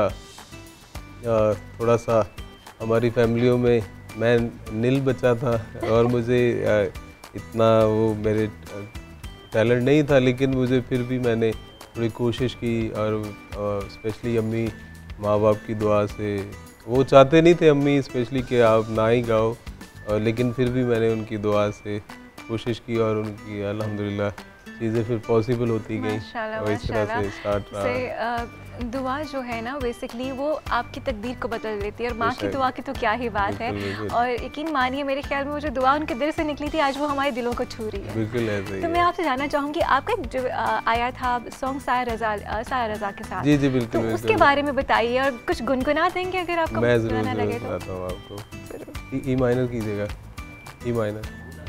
आ, थोड़ा सा हमारी फैमिलियों में मैं नील बचा था, और मुझे आ, इतना वो मेरे टैलेंट नहीं था, लेकिन मुझे फिर भी मैंने थोड़ी कोशिश की। और स्पेशली अम्मी माँ बाप की दुआ से, वो चाहते नहीं थे अम्मी स्पेशली कि आप ना ही गाओ, और लेकिन फिर भी मैंने उनकी दुआ से कोशिश की, और उनकी अल्हम्दुलिल्लाह चीज़ें फिर पॉसिबल होती गई, और इस तरह से स्टार्ट रहा। दुआ जो है ना बेसिकली वो आपकी तकदीर को बदल देती है, और माँ की दुआ की तो क्या ही बात है। और यकीन मानिए मेरे ख्याल में वो जो दुआ उनके दिल से निकली थी, आज वो हमारे दिलों को छू रही है। बिल्कुल ऐसे ही। तो मैं आपसे जानना चाहूँगी, आपका जो आया था सॉन्ग साया रज़ा, साया रज़ा के साथ, जी जी बिल्कुल, तो उसके बारे में बताइए, और कुछ गुनगुना देंगे अगर आपको गुनगुनाना लगे तो। मैं ज़रूर बताता हूँ आपको। ई माइनर कीजिएगा, ई माइनर।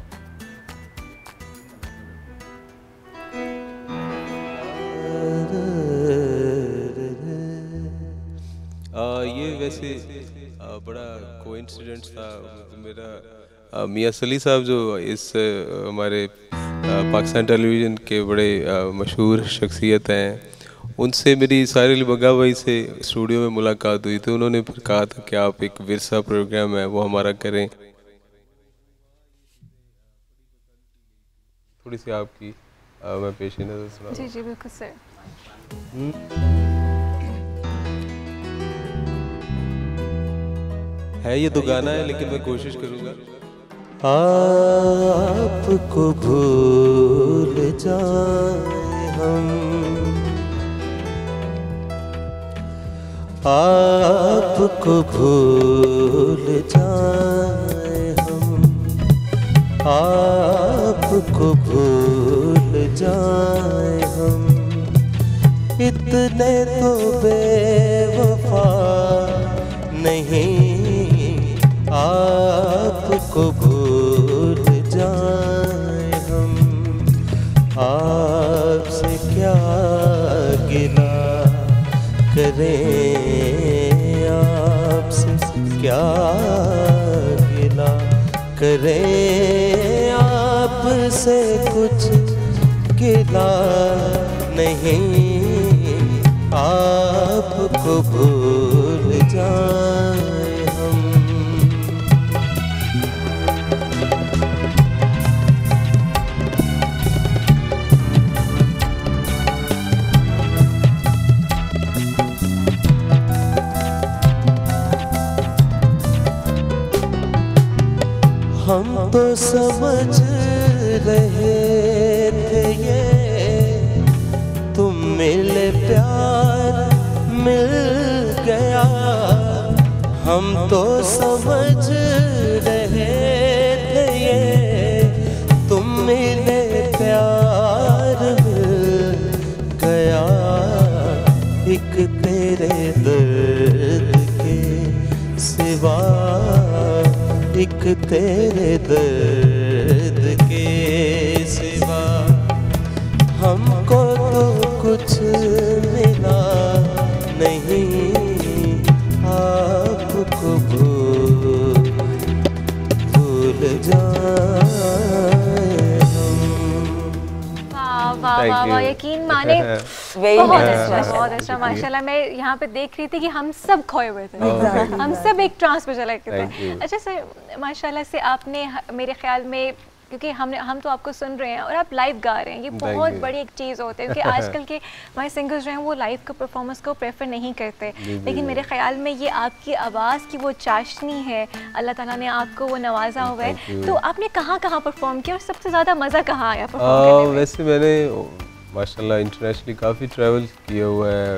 ये वैसे बड़ा कोइंसिडेंस था मेरा। मियां सली साहब जो इस हमारे पाकिस्तान टेलीविज़न के बड़े मशहूर शख्सियत हैं, उनसे मेरी साहिल बग्गा भाई से स्टूडियो में मुलाकात हुई, तो उन्होंने फिर कहा था कि आप एक विरसा प्रोग्राम है वो हमारा करें। थोड़ी सी आपकी आ, मैं पेश नज़र सुना। जी जी बिल्कुल सर। है ये तो गाना है, लेकिन मैं कोशिश करूँगा। आपको भूल जाए हम, आपको भूल जाए हम, आपको भूल जाए हम, इतने तो बेवफा नहीं, आपको भूल जाए हम, आपसे क्या गिला करें, आपसे क्या गिला करें, आपसे कुछ गिला नहीं, आपको भूल जाए। हम तो समझ रहे थे ये तुम मिले प्यार मिल गया, हम तो समझ रहे थे ये तुम मिले प्यार मिल गया, एक तेरे दर्द के सिवा एक तेरे दर्द के सिवा हमको तो कुछ मिला नहीं, आपको भूल भूल जाए हम। वाह वाह वाह वाह, यकीन माने बहुत अच्छा बहुत अच्छा माशाल्लाह। मैं यहाँ पे देख रही थी कि हम सब खोए हुए थे, हम सब एक ट्रांस में चले गए थे। अच्छा सर, माशाल्लाह से आपने मेरे ख्याल में, क्योंकि हमने हम तो आपको सुन रहे हैं और आप लाइव गा रहे हैं, ये बहुत बड़ी एक चीज़ होती है, क्योंकि आजकल के हमारे सिंगर्स जो हैं वो लाइव का परफॉर्मेंस को प्रेफर नहीं करते, लेकिन मेरे ख्याल में ये आपकी आवाज़ की वो चाशनी है, अल्लाह ताला ने आपको वो नवाजा हुआ है। तो आपने कहाँ कहाँ परफॉर्म किया और सबसे ज़्यादा मज़ा कहाँ आया परफॉर्म करने में? वैसे मैंने माशाल्लाह इंटरनेशनली काफ़ी ट्रैवल किया हुआ है,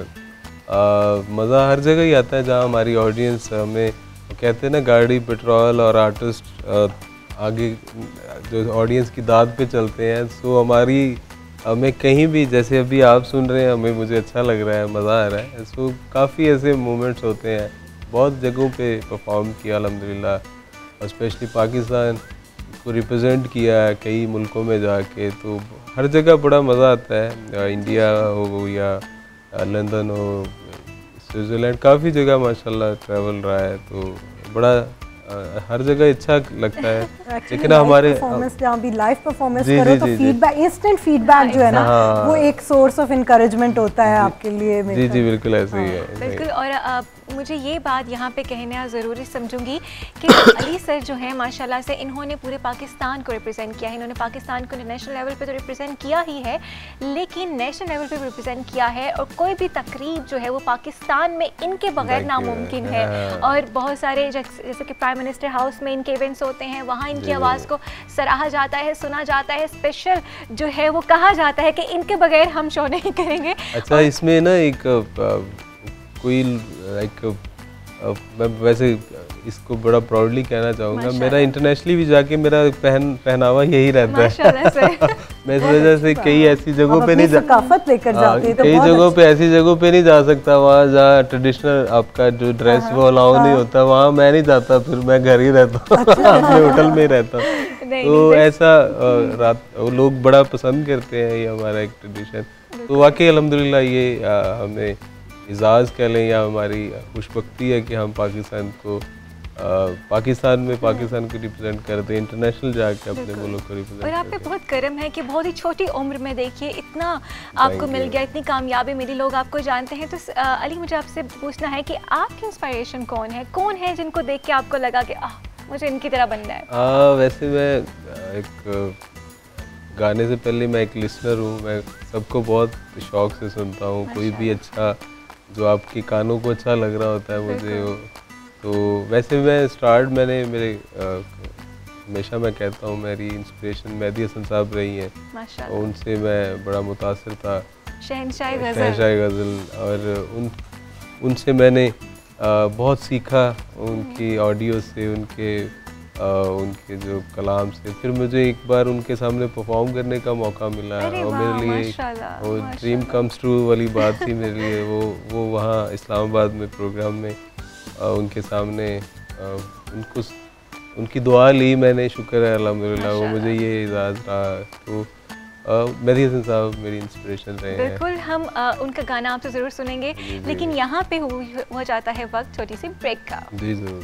मज़ा हर जगह ही आता है जहाँ हमारी ऑडियंस हमें कहते हैं ना, गाड़ी पेट्रोल और आर्टिस्ट आगे जो ऑडियंस की दाद पे चलते हैं। सो हमारी हमें कहीं भी, जैसे अभी आप सुन रहे हैं, हमें मुझे अच्छा लग रहा है, मज़ा आ रहा है। सो काफ़ी ऐसे मोमेंट्स होते हैं, बहुत जगहों पे परफॉर्म किया अल्हम्दुलिल्लाह, और स्पेशली पाकिस्तान को रिप्रेजेंट किया है कई मुल्कों में जाके, तो हर जगह बड़ा मज़ा आता है। इंडिया हो या लंदन हो, स्विट्ज़रलैंड, काफ़ी जगह माशाल्लाह ट्रैवल रहा है, तो बड़ा हर जगह अच्छा लगता है। लेकिन हमारे परफॉर्मेंस, जहाँ भी लाइव परफॉर्मेंस करो तो फीडबैक, इंस्टेंट फीडबैक जो है ना, वो एक सोर्स ऑफ इनकरेजमेंट होता है आपके लिए। जी जी बिल्कुल ऐसे ही है, बिल्कुल। और आ, मुझे ये बात यहाँ पे कहना ज़रूरी समझूंगी कि अली सर जो है माशाल्लाह से, इन्होंने पूरे पाकिस्तान को रिप्रेजेंट किया है, इन्होंने पाकिस्तान को नेशनल लेवल पे तो रिप्रेजेंट किया ही है, लेकिन नेशनल लेवल पे भी रिप्रेजेंट किया है, और कोई भी तकरीब जो है वो पाकिस्तान में इनके बगैर नामुमकिन है। और बहुत सारे जैसे कि प्राइम मिनिस्टर हाउस में इनके इवेंट्स होते हैं, वहाँ इनकी आवाज़ को सराहा जाता है, सुना जाता है, स्पेशल जो है वो कहा जाता है कि इनके बगैर हम शो नहीं करेंगे। अच्छा, इसमें ना एक कोई लाइक, मैं वैसे इसको बड़ा प्राउडली कहना चाहूँगा, मेरा इंटरनेशनली भी जाके मेरा पहन पहनावा यही रहता है। मैं इस वजह से कई ऐसी जगहों पे नहीं जा लेकर जाते, तो कई जगहों पे ऐसी जगहों पे नहीं जा सकता, वहाँ जहाँ ट्रेडिशनल आपका जो ड्रेस वो अलाउ नहीं होता, वहाँ मैं नहीं जाता, फिर मैं घर ही रहता हूँ, अपने होटल में ही रहता हूँ। तो ऐसा रात लोग बड़ा पसंद करते हैं, ये हमारा एक ट्रेडिशन। तो वाकई अल्हम्दुलिल्लाह ये हमें इजाज़ कह लें या हमारी खुशबख्ती है कि हम पाकिस्तान को आ, पाकिस्तान में पाकिस्तान को रिप्रेजेंट करते हैं, इंटरनेशनल जाके अपने मुल्क को रिप्रेजेंट। और आप पे बहुत करम है कि बहुत ही छोटी उम्र में देखिए इतना आपको मिल गया, इतनी कामयाबी मिली, लोग आपको जानते हैं। तो आ, अली, मुझे आपसे पूछना है कि आपकी इंस्पिरेशन कौन है, कौन है जिनको देख के आपको लगा कि आह मुझे इनकी तरह बनना है? आ, वैसे मैं एक गाने से पहले मैं एक लिसनर हूँ, मैं सबको बहुत शौक से सुनता हूँ, कोई भी अच्छा जो आपके कानों को अच्छा लग रहा होता है मुझे वो। तो वैसे मैं स्टार्ट मैंने मेरे हमेशा मैं कहता हूँ मेरी इंस्पिरेशन मेहदी हसन साहब रही हैं, और उनसे मैं बड़ा मुतासिर था, शहंशाह गज़ल शहंशाह गज़ल, और उन उनसे मैंने आ, बहुत सीखा, उनकी ऑडियो से, उनके आ, उनके जो कलाम से। फिर मुझे एक बार उनके सामने परफॉर्म करने का मौका मिला, और मेरे लिए वो ड्रीम कम्स ट्रू वाली बात थी मेरे लिए। वो वो वहाँ इस्लामाबाद में प्रोग्राम में आ, उनके सामने आ, उनको उनकी दुआ ली मैंने, शुक्र है अल्हम्दुलिल्लाह वो मुझे ये इजाज़ रहा। तो मेहदी हसन साहब मेरी इंस्पिरेशन रहे हैं। बिल्कुल, हम आ, उनका गाना आपसे ज़रूर सुनेंगे, लेकिन यहाँ पे हो, हो जाता है वक्त छोटी सी ब्रेक का। जी ज़रूर।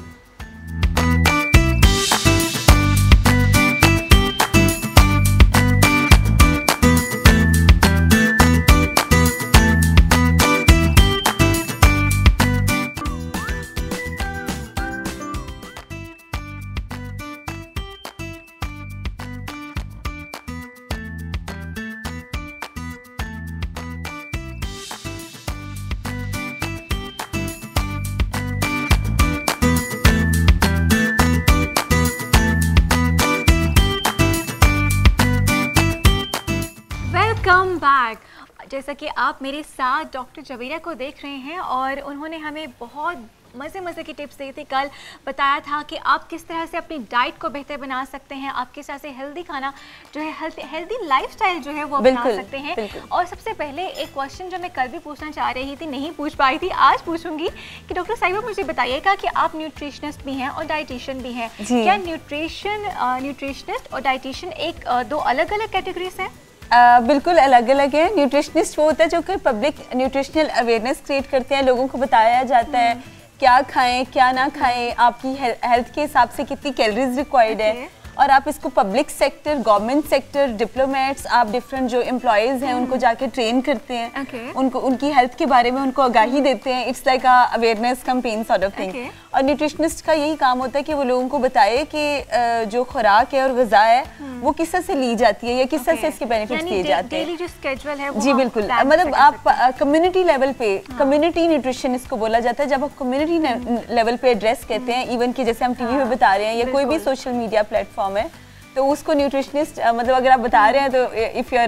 Welcome back. जैसा कि आप मेरे साथ डॉक्टर जवेरा को देख रहे हैं, और उन्होंने हमें बहुत मज़े मज़े की टिप्स दी थी, कल बताया था कि आप किस तरह से अपनी डाइट को बेहतर बना सकते हैं, आप किस तरह से हेल्दी खाना जो है हेल्दी हेल्दी लाइफस्टाइल जो है वो अपना सकते हैं। और सबसे पहले एक क्वेश्चन जो मैं कल भी पूछना चाह रही थी, नहीं पूछ पाई थी, आज पूछूंगी कि डॉक्टर साहिबा मुझे बताइएगा कि आप न्यूट्रिशनिस्ट भी हैं और डाइटिशियन भी हैं, क्या न्यूट्रिशन न्यूट्रिशनिस्ट और डाइटिशियन एक दो अलग अलग कैटेगरीज हैं? Uh, बिल्कुल अलग अलग है। न्यूट्रिशनिस्ट वो होता है जो कि पब्लिक न्यूट्रिशनल अवेयरनेस क्रिएट करते हैं, लोगों को बताया जाता है क्या खाएं क्या ना खाएं, आपकी हेल्थ के हिसाब से कितनी कैलोरीज रिक्वायर्ड है, और आप इसको public sector, government sector, diplomats, आप डिफरेंट जो एम्प्लॉयज़ हैं उनको जाके ट्रेन करते हैं, okay. उनको उनकी हेल्थ के बारे में उनको आगाही देते हैं। It's like a awareness campaign sort of thing. और न्यूट्रिशनिस्ट का यही काम होता है कि वो लोगों को बताए कि जो खुराक है और ग़िज़ा है वो किस तरह से ली जाती है या किस तरह से इसके बेनिफिट्स दिए जाते हैं। जो स्केड्यूल है वो जी बिल्कुल, मतलब आप कम्युनिटी लेवल पे, कम्युनिटी न्यूट्रिशन इसको बोला जाता है, जब आप कम्युनिटी लेवल पे एड्रेस कहते हैं, इवन कि जैसे हम टीवी पे बता रहे हैं या कोई भी सोशल मीडिया प्लेटफॉर्म है, तो उसको न्यूट्रिशनिस्ट मतलब अगर आप बता रहे हैं तो if you are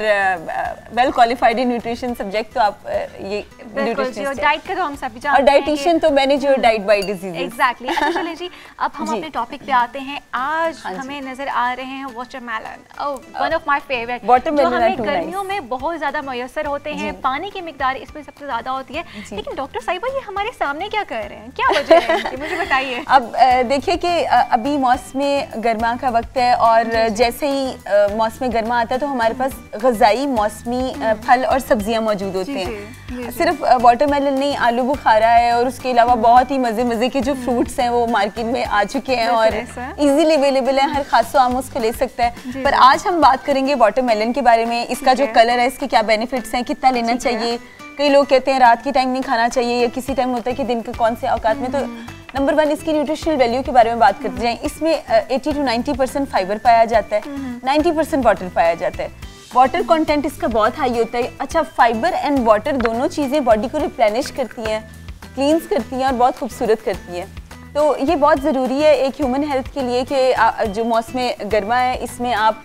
well qualified in nutrition subject तो आप uh, ये न्यूट्रिशनिस्ट और डाइट का तो हम सभी जानते हैं, और डाइटिशियन तो manage your diet by disease. Exactly. चलिए जी, अब हम अपने टॉपिक पे आते हैं। आज हमें नजर आ रहे हैं watermelon, one of my favourite, जो हमें गर्मियों में बहुत ज्यादा मयसर होते हैं, पानी की मिकदार इसमें सबसे ज्यादा होती है। लेकिन डॉक्टर साहिबा ये हमारे सामने क्या कर रहे हैं, क्या वजह है, मुझे बताइए। अब देखिए कि अभी मौसम गर्मा का वक्त है और जैसे ही मौसम गर्मा आता है तो हमारे पास ग़िज़ाई मौसमी फल और सब्जियां मौजूद होते हैं। सिर्फ वाटरमेलन नहीं, आलू बुखारा है और उसके अलावा बहुत ही मज़े मज़े के जो फ्रूट्स हैं वो मार्केट में आ चुके हैं और इजीली अवेलेबल है, हर खासो आम उसको ले सकता है। पर आज हम बात करेंगे वाटरमेलन के बारे में, इसका जो कलर है, इसके क्या बेनिफिट्स हैं, कितना लेना चाहिए। कई लोग कहते हैं रात के टाइम नहीं खाना चाहिए या किसी टाइम होता है कि दिन के कौन से औकात में। तो नंबर वन, इसकी न्यूट्रिशनल वैल्यू के बारे में बात करते जाएं। इसमें अस्सी टू नब्बे परसेंट फाइबर पाया जाता है, नब्बे परसेंट वाटर पाया जाता है। वाटर कंटेंट इसका बहुत हाई होता है। अच्छा, फाइबर एंड वाटर दोनों चीज़ें बॉडी को रिप्लेनिश करती हैं, क्लींस करती हैं और बहुत खूबसूरत करती हैं। तो ये बहुत ज़रूरी है एक ह्यूमन हेल्थ के लिए कि जो मौसम गर्मा है इसमें आप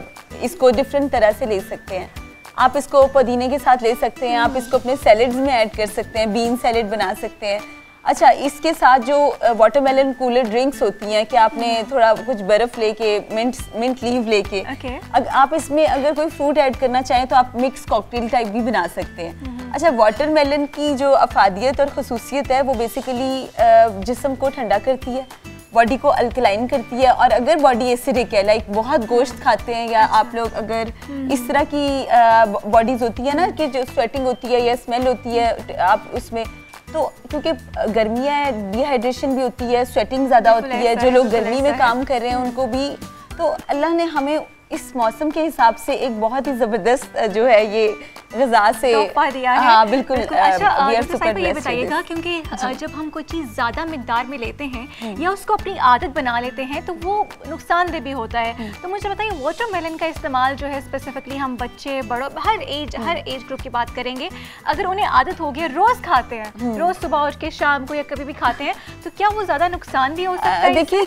इसको डिफरेंट तरह से ले सकते हैं। आप इसको पुदीने के साथ ले सकते हैं, आप इसको अपने सैलेड्स में ऐड कर सकते हैं, बीन सैलेड बना सकते हैं। अच्छा, इसके साथ जो वाटरमेलन कूलर ड्रिंक्स होती हैं कि आपने थोड़ा कुछ बर्फ़ लेके, मिंट मिंट लीव लेके, okay. अगर आप इसमें अगर कोई फ्रूट ऐड करना चाहें तो आप मिक्स कॉकटेल टाइप भी बना सकते हैं। mm-hmm. अच्छा, वाटरमेलन की जो अफादियत और खसूसियत है वो बेसिकली जिस्म को ठंडा करती है, बॉडी को अल्कलाइन करती है। और अगर बॉडी एसिडिक है, लाइक बहुत गोश्त खाते हैं या आप लोग अगर इस तरह की बॉडीज़ होती है ना कि जो स्वेटिंग होती है या स्मेल होती है आप उसमें, तो क्योंकि गर्मियाँ है, डिहाइड्रेशन भी होती है, स्वेटिंग ज़्यादा होती है, जो लोग गर्मी में काम कर रहे हैं उनको भी, तो अल्लाह ने हमें इस मौसम के हिसाब से एक बहुत ही ज़बरदस्त जो है ये ग़िज़ा से दिया है। हाँ बिल्कुल। अच्छा, ये बताइएगा क्योंकि जब हम कोई चीज़ ज़्यादा मिकदार में लेते हैं या उसको अपनी आदत बना लेते हैं तो वो नुकसानदेह भी होता है। तो मुझे बताइए, वाटरमेलन का इस्तेमाल जो है स्पेसिफिकली हम बच्चे, बड़ों, हर एज हर एज ग्रुप की बात करेंगे, अगर उन्हें आदत हो गई रोज़ खाते हैं, रोज़ सुबह उठ के शाम को या कभी भी खाते हैं, तो क्या वो ज़्यादा नुकसान भी हो सकता है? देखिए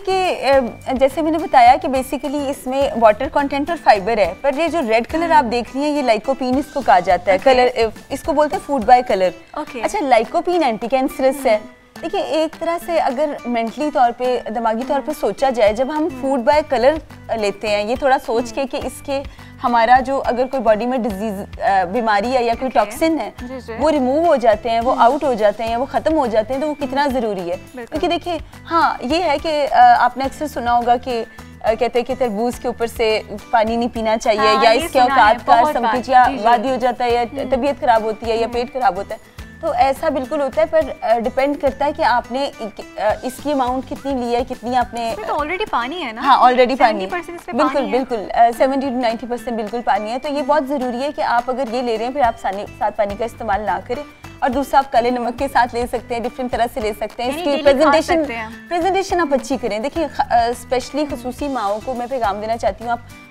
कि जैसे मैंने बताया कि बेसिकली इसमें वाटर कंटेंट और फाइबर है, पर ये जो रेड कलर आप देख रही हैं ये लाइकोपीन इसको कहा जाता है। okay. कलर इसको बोलते हैं फूड बाय कलर। okay. अच्छा, लाइकोपीन एंटी कैंसरस है। देखिए, एक तरह से अगर मेंटली तौर पे, दिमागी तौर पे सोचा जाए, जब हम फूड बाय कलर लेते हैं, ये थोड़ा सोच के कि इसके हमारा जो अगर कोई बॉडी में डिजीज बीमारी है या कोई okay. टॉक्सिन है वो रिमूव हो जाते हैं, वो आउट हो जाते हैं या वो ख़त्म हो जाते हैं, तो वो कितना ज़रूरी है। क्योंकि देखिए, हाँ ये है कि आपने अक्सर सुना होगा कि कहते हैं कि तरबूज के ऊपर से पानी नहीं पीना चाहिए, हाँ, या इसके औकात का सब कुछ या वादी हो जाता है या तबीयत खराब होती है या पेट खराब होता है, तो ऐसा बिल्कुल होता है। पर डिपेंड करता है कि आपने इसकी अमाउंट कितनी ली है, कितनी आपने। तो ऑलरेडी पानी है ना? हाँ, ऑलरेडी पानी, बिल्कुल बिल्कुल सेवेंटी टू नाइन्टी परसेंट बिल्कुल पानी है। तो ये बहुत ज़रूरी है कि आप अगर ये ले रहे हैं फिर आप साथ पानी का इस्तेमाल ना करें। और दूसरा, आप काले नमक के साथ ले सकते हैं, डिफरेंट तरह से ले सकते हैं। इसकी प्रेजेंटेशन प्रेजेंटेशन आप अच्छी करें। देखिए, स्पेशली खसूसी माओं को मैं पैगाम देना चाहती हूँ,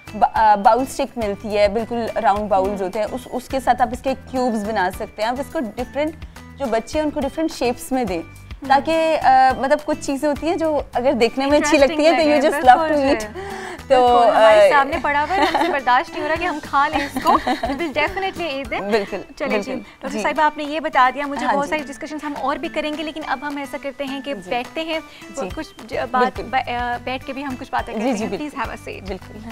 आप बाउल स्टिक मिलती है, बिल्कुल राउंड बाउल्स होते हैं, उस उसके साथ आप इसके क्यूब्स बना सकते हैं। आप इसको डिफरेंट, जो बच्चे हैं उनको डिफरेंट शेप्स में दें, ताकि मतलब कुछ चीज़ें होती हैं जो अगर देखने में अच्छी लगती है तो you just love to eat, तो हमारे सामने पड़ा हुआ है, हमसे बर्दाश्त नहीं हो रहा कि हम खा लें इसको। डेफिनेटली ईट दें। बिल्कुल। चलिए जी, डॉक्टर साहिबा आपने ये बता दिया मुझे, हाँ बहुत जी। सारी डिस्कशन हम और भी करेंगे, लेकिन अब हम ऐसा करते हैं कि बैठते हैं, जी। कुछ ज- बात ब- अ, बैठ के भी हम कुछ बातें करते जी, जी, हैं। प्लीज बिल्कुल। Have a seat. बिल्कुल।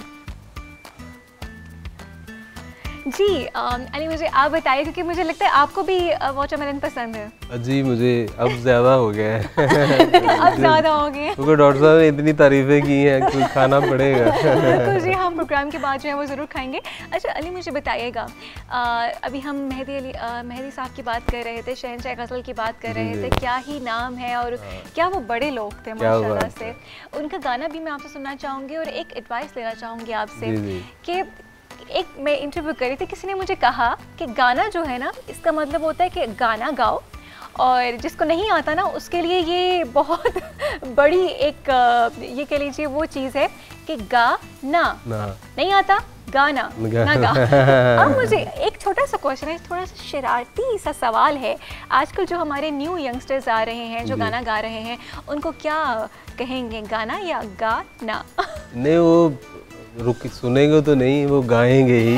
जी अम, अली मुझे आप बताइए, क्योंकि मुझे लगता है आपको भी वाटरमेलन पसंद है। जी मुझे अब ज़्यादा हो गया है अब ज़्यादा हो गए। क्योंकि डॉक्टर साहब ने इतनी तारीफ़ें की हैं, कुछ खाना पड़ेगा। बिल्कुल जी, हम प्रोग्राम के बाद जो है वो ज़रूर खाएंगे। अच्छा अली मुझे बताइएगा, अ, अभी हम मेहदी अली अ, मेहदी साहब की बात कर रहे थे, शहनशाह गज़ल की बात कर रहे जी, थे, जी। क्या ही नाम है और क्या वो बड़े लोग थे क्या माशाल्लाह बात से। उनका गाना भी मैं आपसे सुनना चाहूँगी और एक एडवाइस लेना चाहूँगी आपसे जी, जी। कि एक मैं इंटरव्यू कर रही थी, किसी ने मुझे कहा कि गाना जो है ना, इसका मतलब होता है कि गाना गाओ, और जिसको नहीं आता ना उसके लिए ये बहुत बड़ी एक अ, ये कह लीजिए वो चीज़ है कि गा ना, ना नहीं आता गाना गा। ना गा। अब मुझे एक छोटा सा क्वेश्चन है, थोड़ा सा शरारती सा सवाल है, आजकल जो हमारे न्यू यंगस्टर्स आ रहे हैं जो जी। गाना गा रहे हैं, उनको क्या कहेंगे, गाना या गाना? नहीं वो रुक सुनेंगे तो नहीं, वो गाएंगे ही।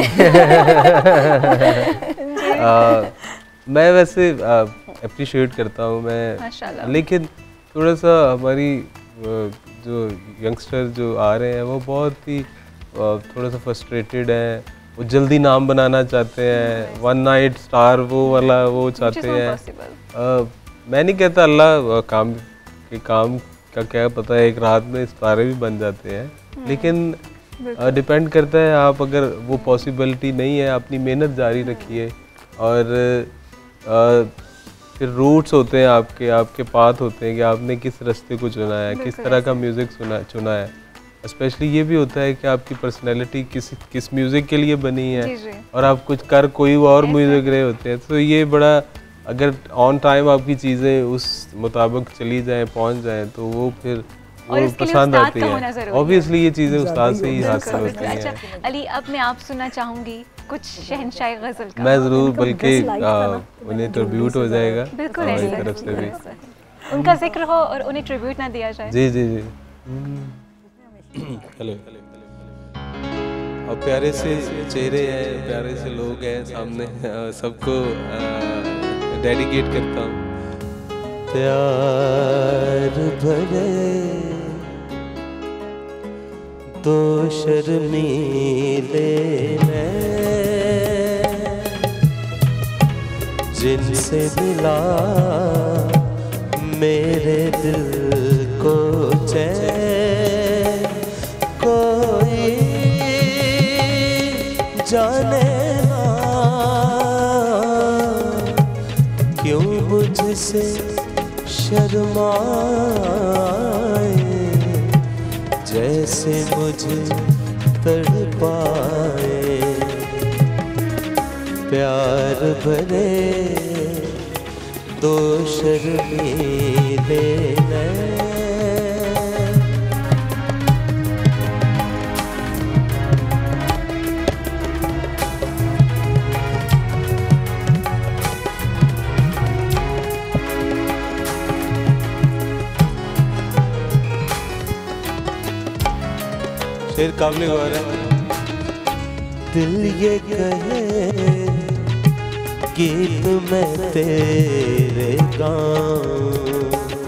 आ, मैं वैसे अप्रिशिएट करता हूँ मैं, माशाल्लाह। लेकिन थोड़ा सा हमारी आ, जो यंगस्टर जो आ रहे हैं वो बहुत ही आ, थोड़ा सा फ्रस्ट्रेटेड हैं, वो जल्दी नाम बनाना चाहते हैं, वन नाइट स्टार वो वाला वो चाहते हैं। आ, मैं नहीं कहता अल्लाह काम के काम का क्या पता है, एक रात में सितारे भी बन जाते हैं, लेकिन डिपेंड करता है आप अगर वो पॉसिबिलिटी नहीं है, अपनी मेहनत जारी रखिए। और आ, फिर रूट्स होते हैं आपके आपके पाथ होते हैं कि आपने किस रास्ते को चुना है, किस तरह का म्यूज़िक सुना चुना है। स्पेशली ये भी होता है कि आपकी पर्सनैलिटी किस किस म्यूज़िक के लिए बनी है, जी, जी। और आप कुछ कर कोई और म्यूज़िक रहे होते हैं। तो ये बड़ा, अगर ऑन टाइम आपकी चीज़ें उस मुताबिक चली जाएं, पहुंच जाएं, तो वो फिर और वो इसके लिए पसंद उस्ताद आती का होना है। ज़रूरी है। ऑब्वियसली ये चीज़ें उस्ताद से ही बिल्कुल, हासिल होती बिल्कुल। हैं। अच्छा अली, अब मैं आप सुनना चाहूँगी कुछ शहनशाह गज़ल का। मैं ज़रूर, उनका बल्कि best life था ना, आ, उन्हें ट्रिब्यूट हो जाएगा बिल्कुल हमारी ऐसा, तरफ से भी। उनका जिक्र हो और उन्हें ट्रिब्यूट ना दिया जाए। जी जी जी। हेलो, अब प्यारे से चेहरे हैं, प्यारे से लोग हैं सामने, आ, सबको डेडिकेट करता हूँ। प्यार भरे दो शर्मीले नैन, जिनसे मिला मेरे दिल को चैन, कोई जाने ना क्यों मुझसे शर्माए, जैसे मुझे तड़पाए। प्यार भरे दो शर्मीले नैन, शेर काबिल गौर है। दिल ये कहे गीत मैं तेरे गाऊं,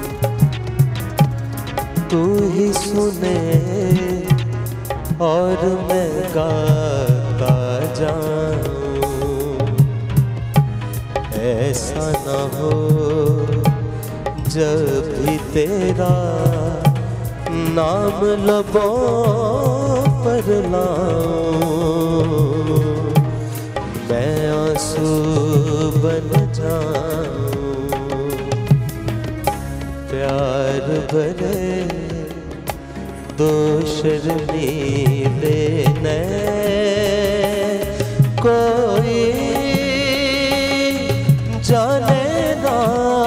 तू ही सुने और मैं गाता जाऊं। ऐसा ना हो जब भी तेरा नाम लबों पर लाऊं, मैं आंसू बन जाऊं। प्यार भरे दो शर्मीले नैन, कोई जाने ना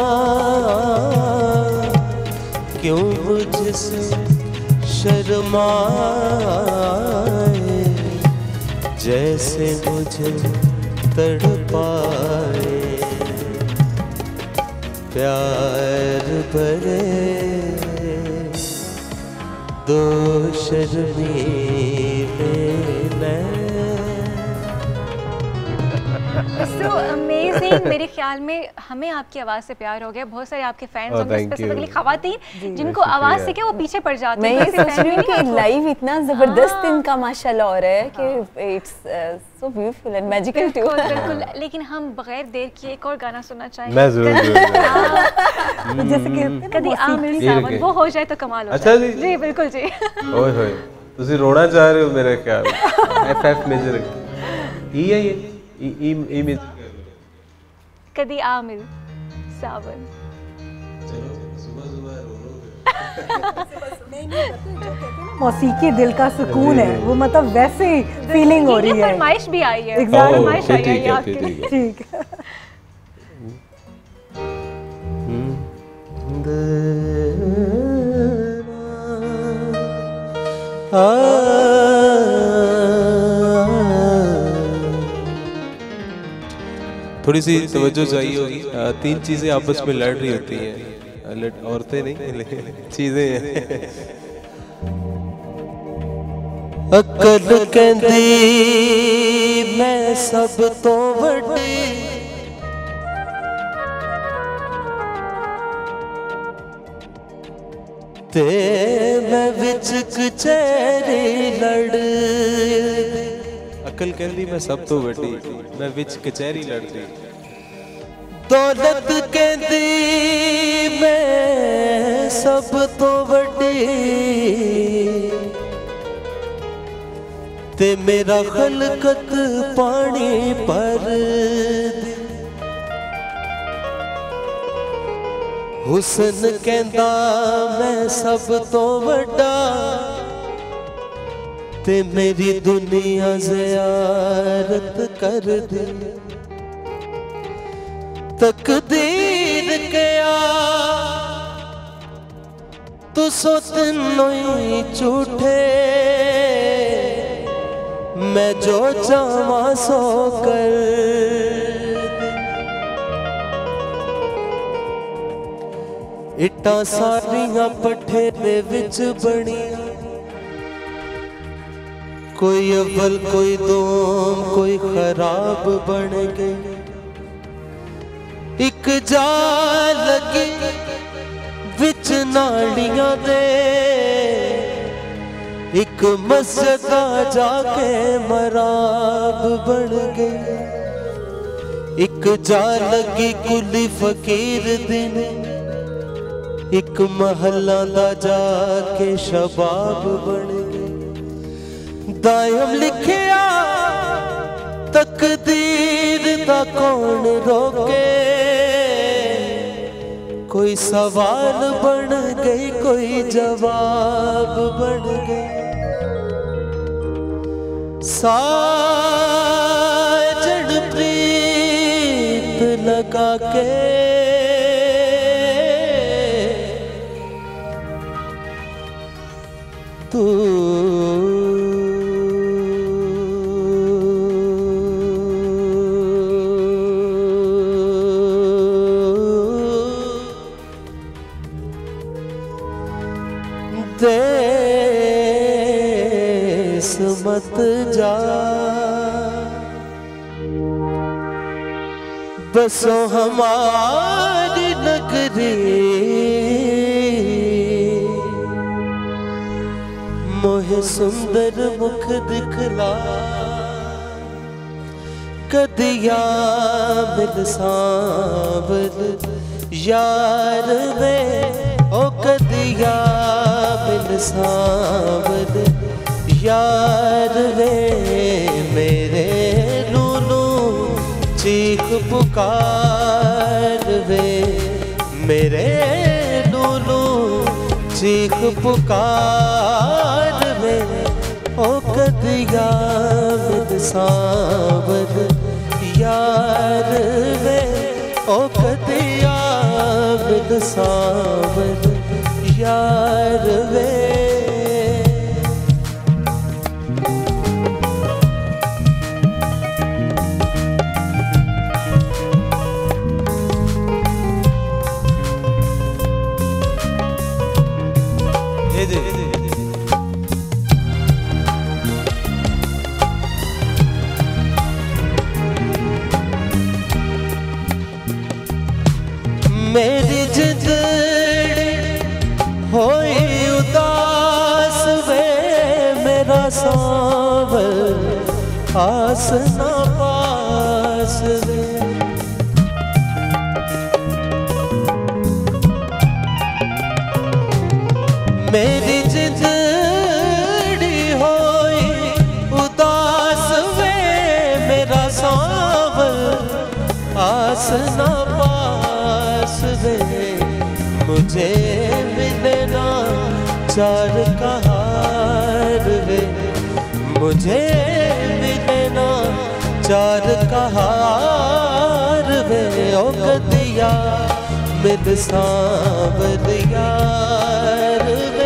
क्यों मुझसे शर्माए, जैसे मुझे तड़पाए। प्यार भरे दो शर्मीले नैन। So amazing। मेरे ख्याल में हमें आपकी आवाज़ से प्यार हो गया। बहुत सारे आपके फैंस oh, होंगे, स्पेसिफिकली खवातीन जिनको आवाज़ से क्या वो पीछे पड़ जाते हैं। मैं ये सोच रही हूँ कि लाइव इतना जबरदस्त इनका माशाल्लाह हो रहा है कि it's so beautiful and magical too. बिल्कुल, लेकिन हम बगैर देर किए एक और गाना सुनना चाहेंगे। मैं जरूर जरूर जैसे कि कदी आ मिल सावन, वो हो जाए तो कमाल हो अच्छा जाए। जी बिल्कुल जी। ओए होए ਤੁਸੀਂ ਰੋਣਾ ਚਾਹ ਰਹੇ ਹੋ मेरे ख्याल एफ एफ मेजर ई है ये ई ई ई में कदी आ मिल सावन। मौसीकी दिल का सुकून है वो, मतलब वैसे ही फीलिंग हो रही है। फरमाइश भी आई है। Exactly। फरमाइश आई है आपकी। ठीक है। थोड़ी सी तवज्जो चाहिए होगी। तीन चीजें आपस में लड़ रही होती हैं, औरतें नहीं चीजें हैं। अकल कहंदी मैं सब तो वड्डी, ते मैं विच कचहरी लड़। अकल कहंदी मैं सब तो वड्डी, मैं विच कचहरी लड़दी। दौलत कहंदी मैं सब तो वड्डी, ते मेरा खलकत पानी पर। हुस्न कहंदा मैं सब तो वड्डा, ते मेरी दुनिया ज़ियारत कर दे। तकदीर क्या तू सो तीनों ही झूठे, मैं जो चाहवा सो कर। इट्टा सारियां पट्ठे दे विच बनियां, कोई अव्वल कोई दोम कोई खराब बन गई। एक जा लगी विच नालियां दे, एक मस्जिद जाके मराब बन गई। एक जा लगी कुली फकीर दिन, एक महला दा जाके शबाब बन गई। दायम लिखिया तकदीर दा कौन रोके, कोई सवाल बन गई कोई जवाब बन गई। साजन प्रीत लगा के तू देश मत जा, बसो हमारी नगरी। मोहे सुंदर मुख दिखला, कदिया मिल सांवल यार वे। ओ कदिया मिल सांवल यार वे, मेरे नूनू चीख पुकार वे। मेरे नूनू चीख पुकार वे। ओ कदिया मिल सांवल यार वे। ओ कदिया मिल सांवल यार वे। आस ना पास वे मेरी जिंदड़ी होई उदास वे मेरा सांवल आस ना पास वे मुझे मिलना चार कहार वे मुझे मिलना चार कहार वे ओ गदिया मिल सांवल यार वे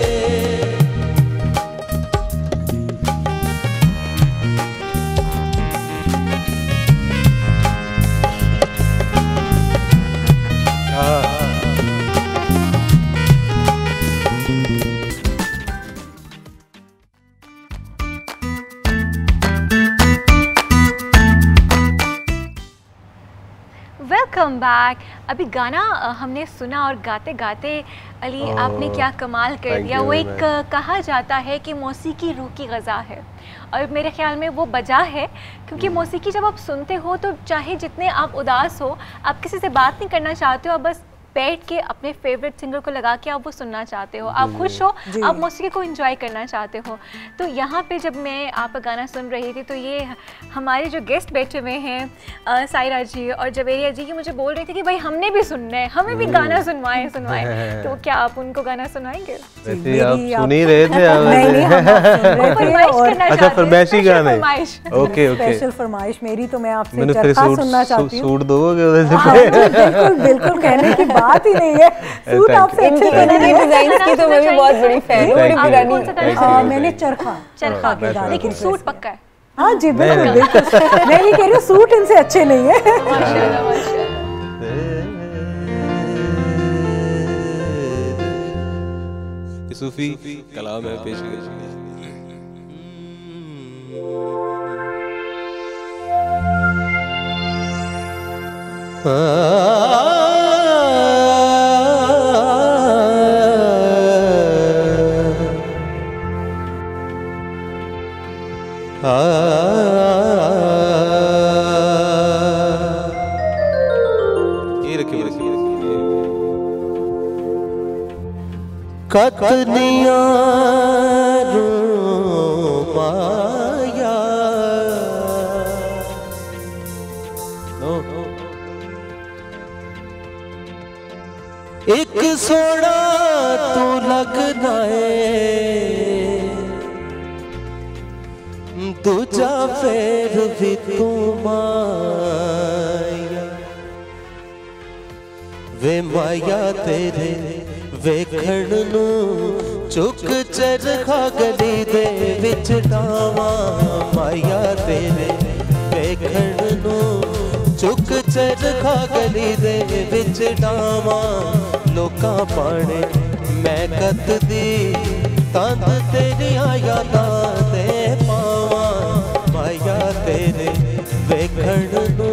वेलकम बैक। अभी गाना अ, हमने सुना और गाते गाते अली ओह, आपने क्या कमाल कर thank दिया। you वो very एक much. अ, कहा जाता है कि मौसीकी रूह की ग़ज़ा है और मेरे ख्याल में वो बजा है क्योंकि मौसीकी जब आप सुनते हो तो चाहे जितने आप उदास हो, आप किसी से बात नहीं करना चाहते हो, आप बस बैठ के अपने फेवरेट सिंगर को लगा के आप वो सुनना चाहते हो, आप खुश हो, आप मौसीकी को एंजॉय करना चाहते हो। तो यहाँ पे जब मैं आप गाना सुन रही थी तो ये हमारे जो गेस्ट बैठे हुए हैं अ, सायरा जी और जवेरिया जी की मुझे बोल रही थी कि भाई हमने भी सुनना है, हमें भी गाना सुनवाएं सुनवाएं तो क्या आप उनको गाना सुनाएंगे? वैसे आप सुन ही रहे थे आप नहीं नहीं हम आप सुन रहे थे फरमाइश और करना अच्छा, चाहते हैं, फरमाइशी special गाने। फरमाइश। ओके ओके स्पेशल फरमाइश मेरी तो मैं आपसे मैंने फिर चरखा सूट सुनना सू- चाहती हूँ। सूट दोगे उधर से हाँ, बिल्कुल बिल्कुल कहने की बात ही नहीं है। सूट Thank आपसे अच्छे इनकी तो नहीं है। डिजाइन की तो मैं भी बहुत बड़ी फैन हूँ। Thank you. पुरानी कौन सा गाना Thank you. हाँ, मैंने चरखा चरखा हाँ, गाने लेकिन की सूट पक्का है। हाँ जी बिल्कुल बिल्कुल मैं ये कह रही हूँ सूट इनसे अच्छे नहीं है। माशाल्लाह माशाल्लाह। ये सूफी कलाम है पेश ये रखिए रखिए कतनिया माया एक सोना तू लगना है दूजा फेर भी तू माया वे माया तेरे वेखण नू चुक चरखा गली दे विच डावा माया तेरे वेखण नू चुक चरखा गली दे विच डावा लोकां पाने मैं कत दी तंद तेरिया यादां ते पावा माया तेरे वेखण नू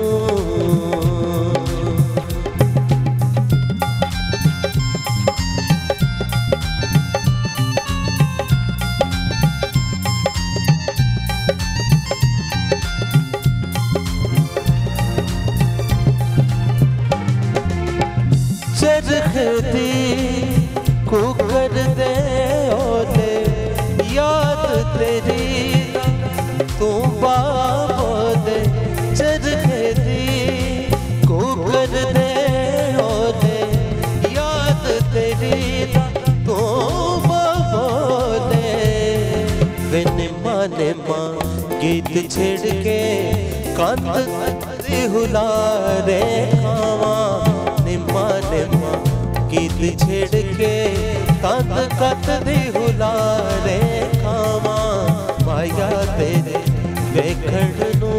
चरखती कुकर दे ओले याद तेरी तू बाबो दे चरखती कुकर दे ओले याद तेरी तू बाबो दे विन माने मां गीत छेड़ के कंध हुलारे खावा निम्मा निम्मा गीत छेड़ के कंध कत दी हुलारे खावा माया तेरे वेखण नू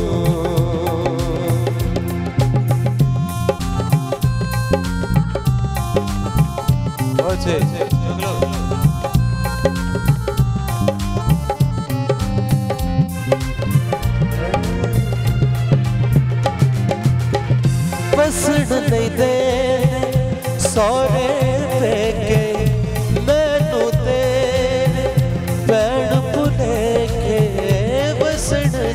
बसण नहीं दे सौरे पेके मैनू तेरे भैन भुले के बसण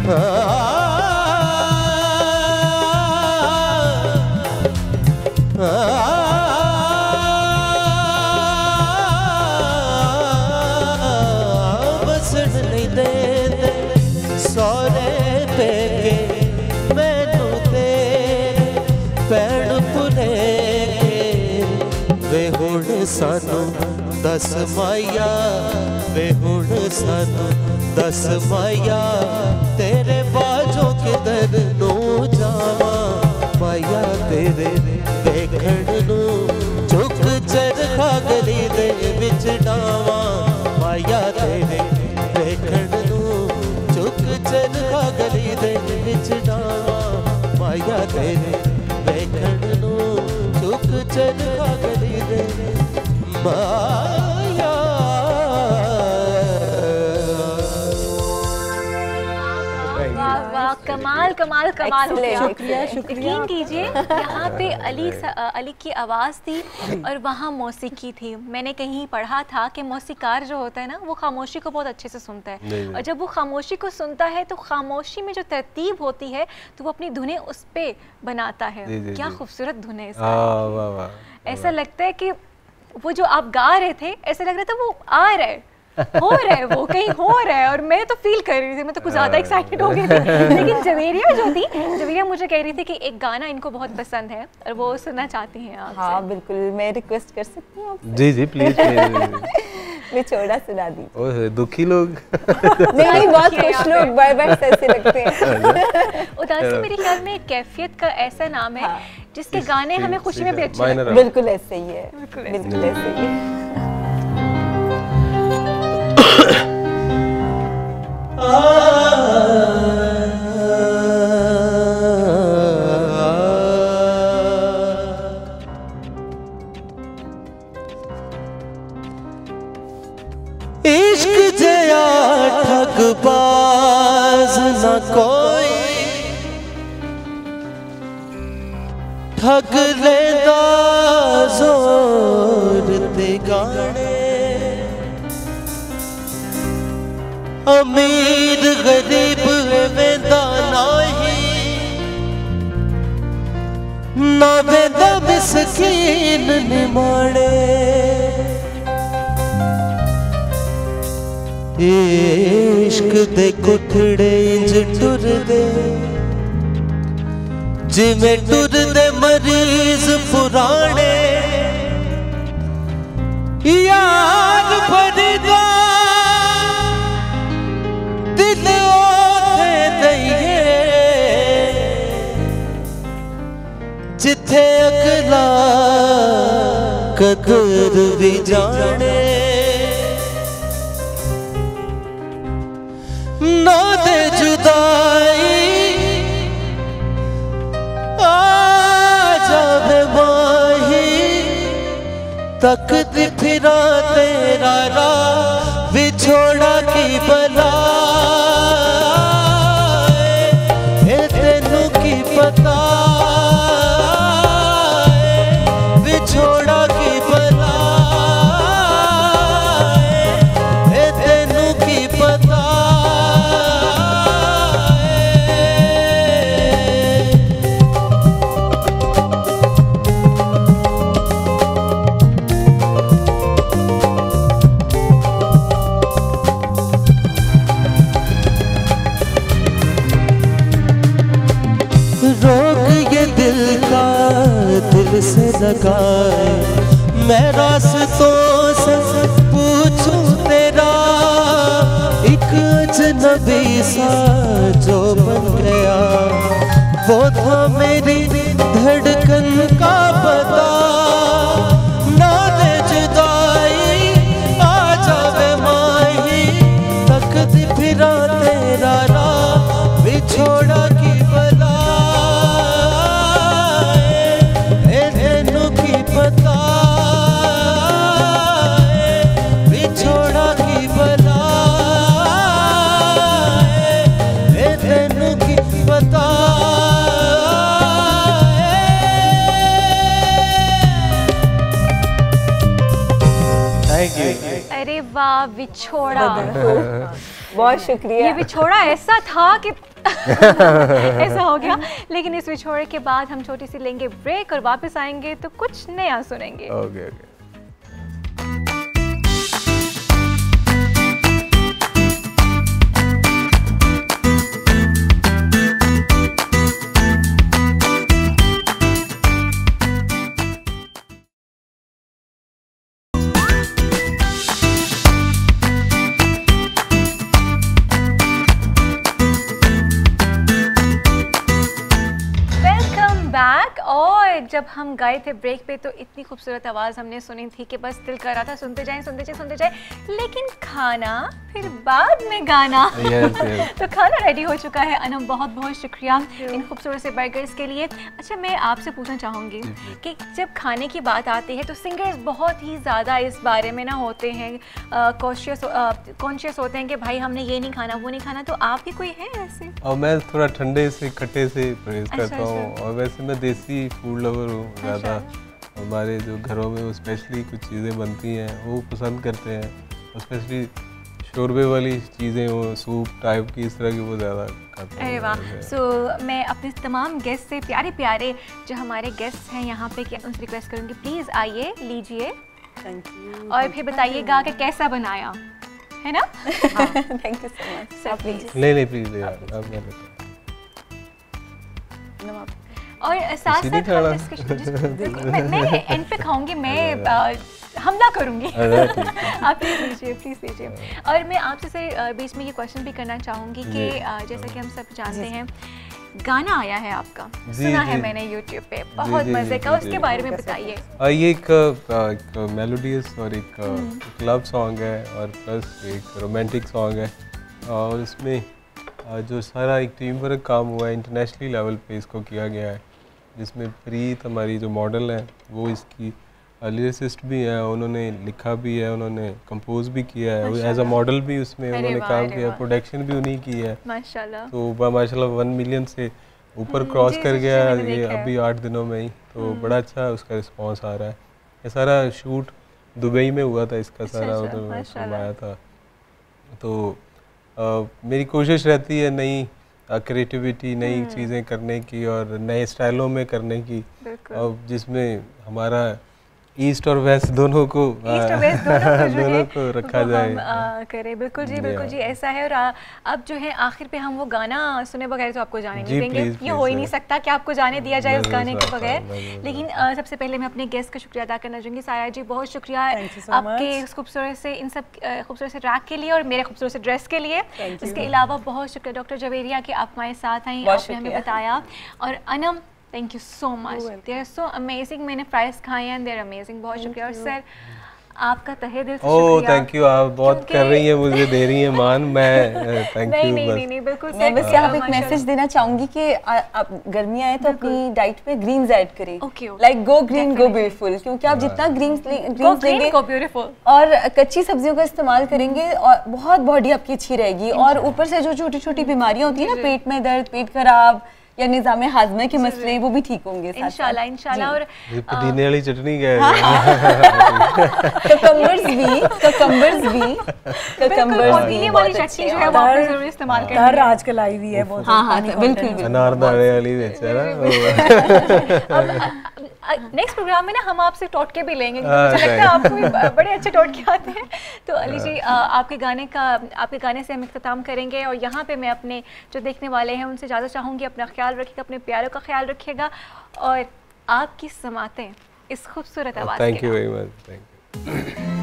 बसन नहीं देते सौरे पेके मैनू ते पैण पुरे वे हुण सानू दस माया वे हुण सानू दस माया तेरे बाजों किधर नू जावा माया तेरे देखण नू चुक चरखा गली दे विच डावा माया तेरे देखण नू चुक चरखा गली दे विच डावा माया तेरे देखण नू चुक चरखा गली दे माया। वाह वाह, कमाल कमाल कमाल हो गया। शुक्रिया शुक्रिया। यकीन कीजिए यहाँ पे अली अली की आवाज़ थी और वहाँ मौसीकी थी। मैंने कहीं पढ़ा था कि मौसीकार जो होता है ना वो खामोशी को बहुत अच्छे से सुनता है, और जब वो खामोशी को सुनता है तो खामोशी में जो तरतीब होती है तो वो अपनी धुनें उस पे बनाता है। जी, जी, क्या जी। खूबसूरत धुनें हैं। वाह वाह वाह। ऐसा लगता है कि वो जो आप गा रहे थे ऐसा लग रहा था वो आ रहा है, हो रहा है, वो कहीं हो रहा है, और मैं तो फील कर रही थी, मैं तो कुछ ज़्यादा एक्साइटेड हो गई थी। लेकिन जवेरिया जो थी, जवेरिया मुझे कह रही थी कि एक गाना इनको बहुत पसंद है और वो सुनना चाहती हैं आप। हाँ बिल्कुल, मैं रिक्वेस्ट कर सकती हूँ आपसे? जी जी प्लीज प्लीज। विछोड़ा सुना दी। ओह दुखी लोग। नहीं नहीं, बहुत खुश लोग, बार बार ऐसे लगते हैं। उदासी मेरे ख्याल में कैफियत का ऐसा नाम है जिसके गाने हमें खुशी में भी अच्छे लगते हैं। बिल्कुल ऐसे ही है, बिल्कुल ऐसे ही है। इश्क जया ठगबाज न कोई ठग लेंदा जोर ते गाने अमीर गरीब वेंदा नहीं ना वेंदा मिसकीन निमाणे इश्क दे कुठड़े इंज टुरदे जिवें टुरदे मरीज पुराने यार भरदा दिल ओथे दईए जिथे अगला कदर भी जाने ना दे जुदाई आ जावे माही तकदी फिरा तेरा राह विछोड़ा की बला है तेनू की पता विछोड़ा की बला है तेनू की पता। रोग ये दिल का दिल से लगाए मैं रास्तों से पूछूं तेरा एक अजनबी सा जो बन गया वो था मेरी धड़कन का पता ना दे जुदाई आ जावे माही तकदी फिरा तेरा राह विछोड़ा की बला पता विछोड़ा की बला है तेनू की पता। Thank you. अरे वाह, विछोड़ा। बहुत शुक्रिया। ये विछोड़ा ऐसा था कि ऐसा हो गया। लेकिन इस विछोड़े के बाद हम छोटी सी लेंगे ब्रेक और वापस आएंगे तो कुछ नया सुनेंगे। Okay okay. और जब हम गए थे ब्रेक पे तो इतनी खूबसूरत आवाज़ हमने सुनी थी कि बस दिल कर रहा था सुनते जाएं सुनते जाएं सुनते जाएं, लेकिन खाना फिर बाद में गाना। yes, yes. तो खाना रेडी हो चुका है। अनम बहुत बहुत शुक्रिया इन खूबसूरत से बर्गर्स के लिए। अच्छा, मैं आपसे पूछना चाहूँगी कि जब खाने की बात आती है तो सिंगर्स बहुत ही ज़्यादा इस बारे में ना होते हैं, कॉन्शियस कॉन्शियस होते हैं कि भाई हमने ये नहीं खाना वो नहीं खाना, तो आपकी कोई है ऐसे? और मैं थोड़ा ठंडे से खट्टे से परहेज करता हूँ, और वैसे मैं देसी फूड लवर हूँ ज़्यादा। हमारे जो घरों में वो स्पेशली कुछ चीज़ें बनती हैं वो पसंद करते हैं, और स्पेशली शोरबे वाली चीज़ें, वो सूप टाइप की इस तरह की वो ज़्यादा खाते हैं। अरे वाह। सो so, मैं अपने तमाम गेस्ट से, प्यारे प्यारे जो हमारे गेस्ट हैं यहाँ पे, क्या उनसे रिक्वेस्ट करूँगी प्लीज़ आइए, लीजिए और फिर बताइएगा कि कैसा बनाया है ना। Thank you so much sir. Please नहीं नहीं प्लीज अब मैं लेता और साथ साथ हम डिस्कशन मैं मैं एंड पे खाऊंगी, मैं आ, हमला करूंगी। आप प्लीज लीजिए प्लीज लीजिए। और मैं आपसे सर बीच में ये क्वेश्चन भी करना चाहूँगी कि जैसा कि हम सब जानते हैं गाना आया है आपका, सुना है मैंने यूट्यूब पे, बहुत मजे का, उसके बारे में बताइए। ये एक मेलोडियस और एक लव सॉन्ग है और प्लस एक रोमांटिक सॉन्ग है, और इसमें जो सारा एक टीम वर्क काम हुआ है इंटरनेशनल लेवल पे इसको किया गया है, जिसमें प्रीत हमारी जो मॉडल है वो इसकी लिरिसिस्ट भी है, उन्होंने लिखा भी है, उन्होंने कंपोज भी किया है, एज अ मॉडल भी उसमें उन्होंने काम किया, प्रोडक्शन भी उन्हीं की है माशाल्लाह। तो माशाल्लाह वन मिलियन से ऊपर क्रॉस कर गया ये अभी आठ दिनों में ही, तो बड़ा अच्छा उसका रिस्पॉन्स आ रहा है। ये सारा शूट दुबई में हुआ था, इसका सारा उधर आया था। तो आ, मेरी कोशिश रहती है नई क्रिएटिविटी, नई चीज़ें करने की और नए स्टाइलों में करने की, और जिसमें हमारा ईस्ट और वेस्ट दोनों को ईस्ट और वेस्ट दोनों को, दोनों को रखा जाए करें। बिल्कुल जी बिल्कुल जी ऐसा है। और आ, अब जो है आखिर पे हम वो गाना सुने बगैर तो आपको जाने नहीं देंगे, ये हो ही नहीं सकता कि आपको जाने दिया जाए उस गाने के बगैर। लेकिन आ, सबसे पहले मैं अपने गेस्ट का शुक्रिया अदा करना चाहूँगी। साया जी बहुत शुक्रिया आपके इस खूबसूरत से इन सब खूबसूरत से ट्रैक के लिए और मेरे खूबसूरत से ड्रेस के लिए। इसके अलावा बहुत शुक्रिया डॉक्टर जवेरिया कि आप हमारे साथ आई, आपने हमें बताया। और Anam thank you so much, they are so amazing. मैंने फ्राइज खाए हैं, दे आर अमेजिंग। बहुत शुक्रिया। और सर आपका तहे दिल से शुक्रिया। थैंक यू, आप बहुत कर रही हैं, मुझे दे रही हैं मान, मैं थैंक यू। नहीं नहीं नहीं बिल्कुल। मैं बस यहाँ पे एक मैसेज देना चाहूंगी कि आप गर्मियाँ आए तो अपनी डाइट में ग्रीन्स ऐड करें, like go green go beautiful, क्योंकि आप जितना ग्रीन्स ग्रीन्स लेंगे और कच्ची सब्जियों का इस्तेमाल करेंगे और बहुत बॉडी आपकी अच्छी रहेगी। और ऊपर से जो छोटी छोटी बीमारियाँ होती है ना, पेट में दर्द, पेट खराब या निज़ाम हाजमे के मसले, वो भी ठीक होंगे इंशाल्लाह इंशाल्लाह। और पुदीने वाली चटनी क्या है, ककम्बर्स भी ककम्बर्स भी ककम्बर्स पुदीने वाली चटनी जो है वो आप जरूर इस्तेमाल करें। हर आजकल आई हुई है बहुत। हां हां बिल्कुल, अनारदाने वाली बेचारा। नेक्स्ट प्रोग्राम में ना हम आपसे टोटके भी लेंगे, मुझे लगता है आपको भी बड़े अच्छे टोटके आते हैं। तो अली जी आपके गाने का आपके गाने से हम इख्तिताम करेंगे, और यहाँ पे मैं अपने जो देखने वाले हैं उनसे ज़्यादा चाहूँगी अपना ख्याल रखिएगा, अपने प्यारों का ख्याल रखिएगा, और आपकी समातें इस खूबसूरत आवाज़। Thank you very much, thank you.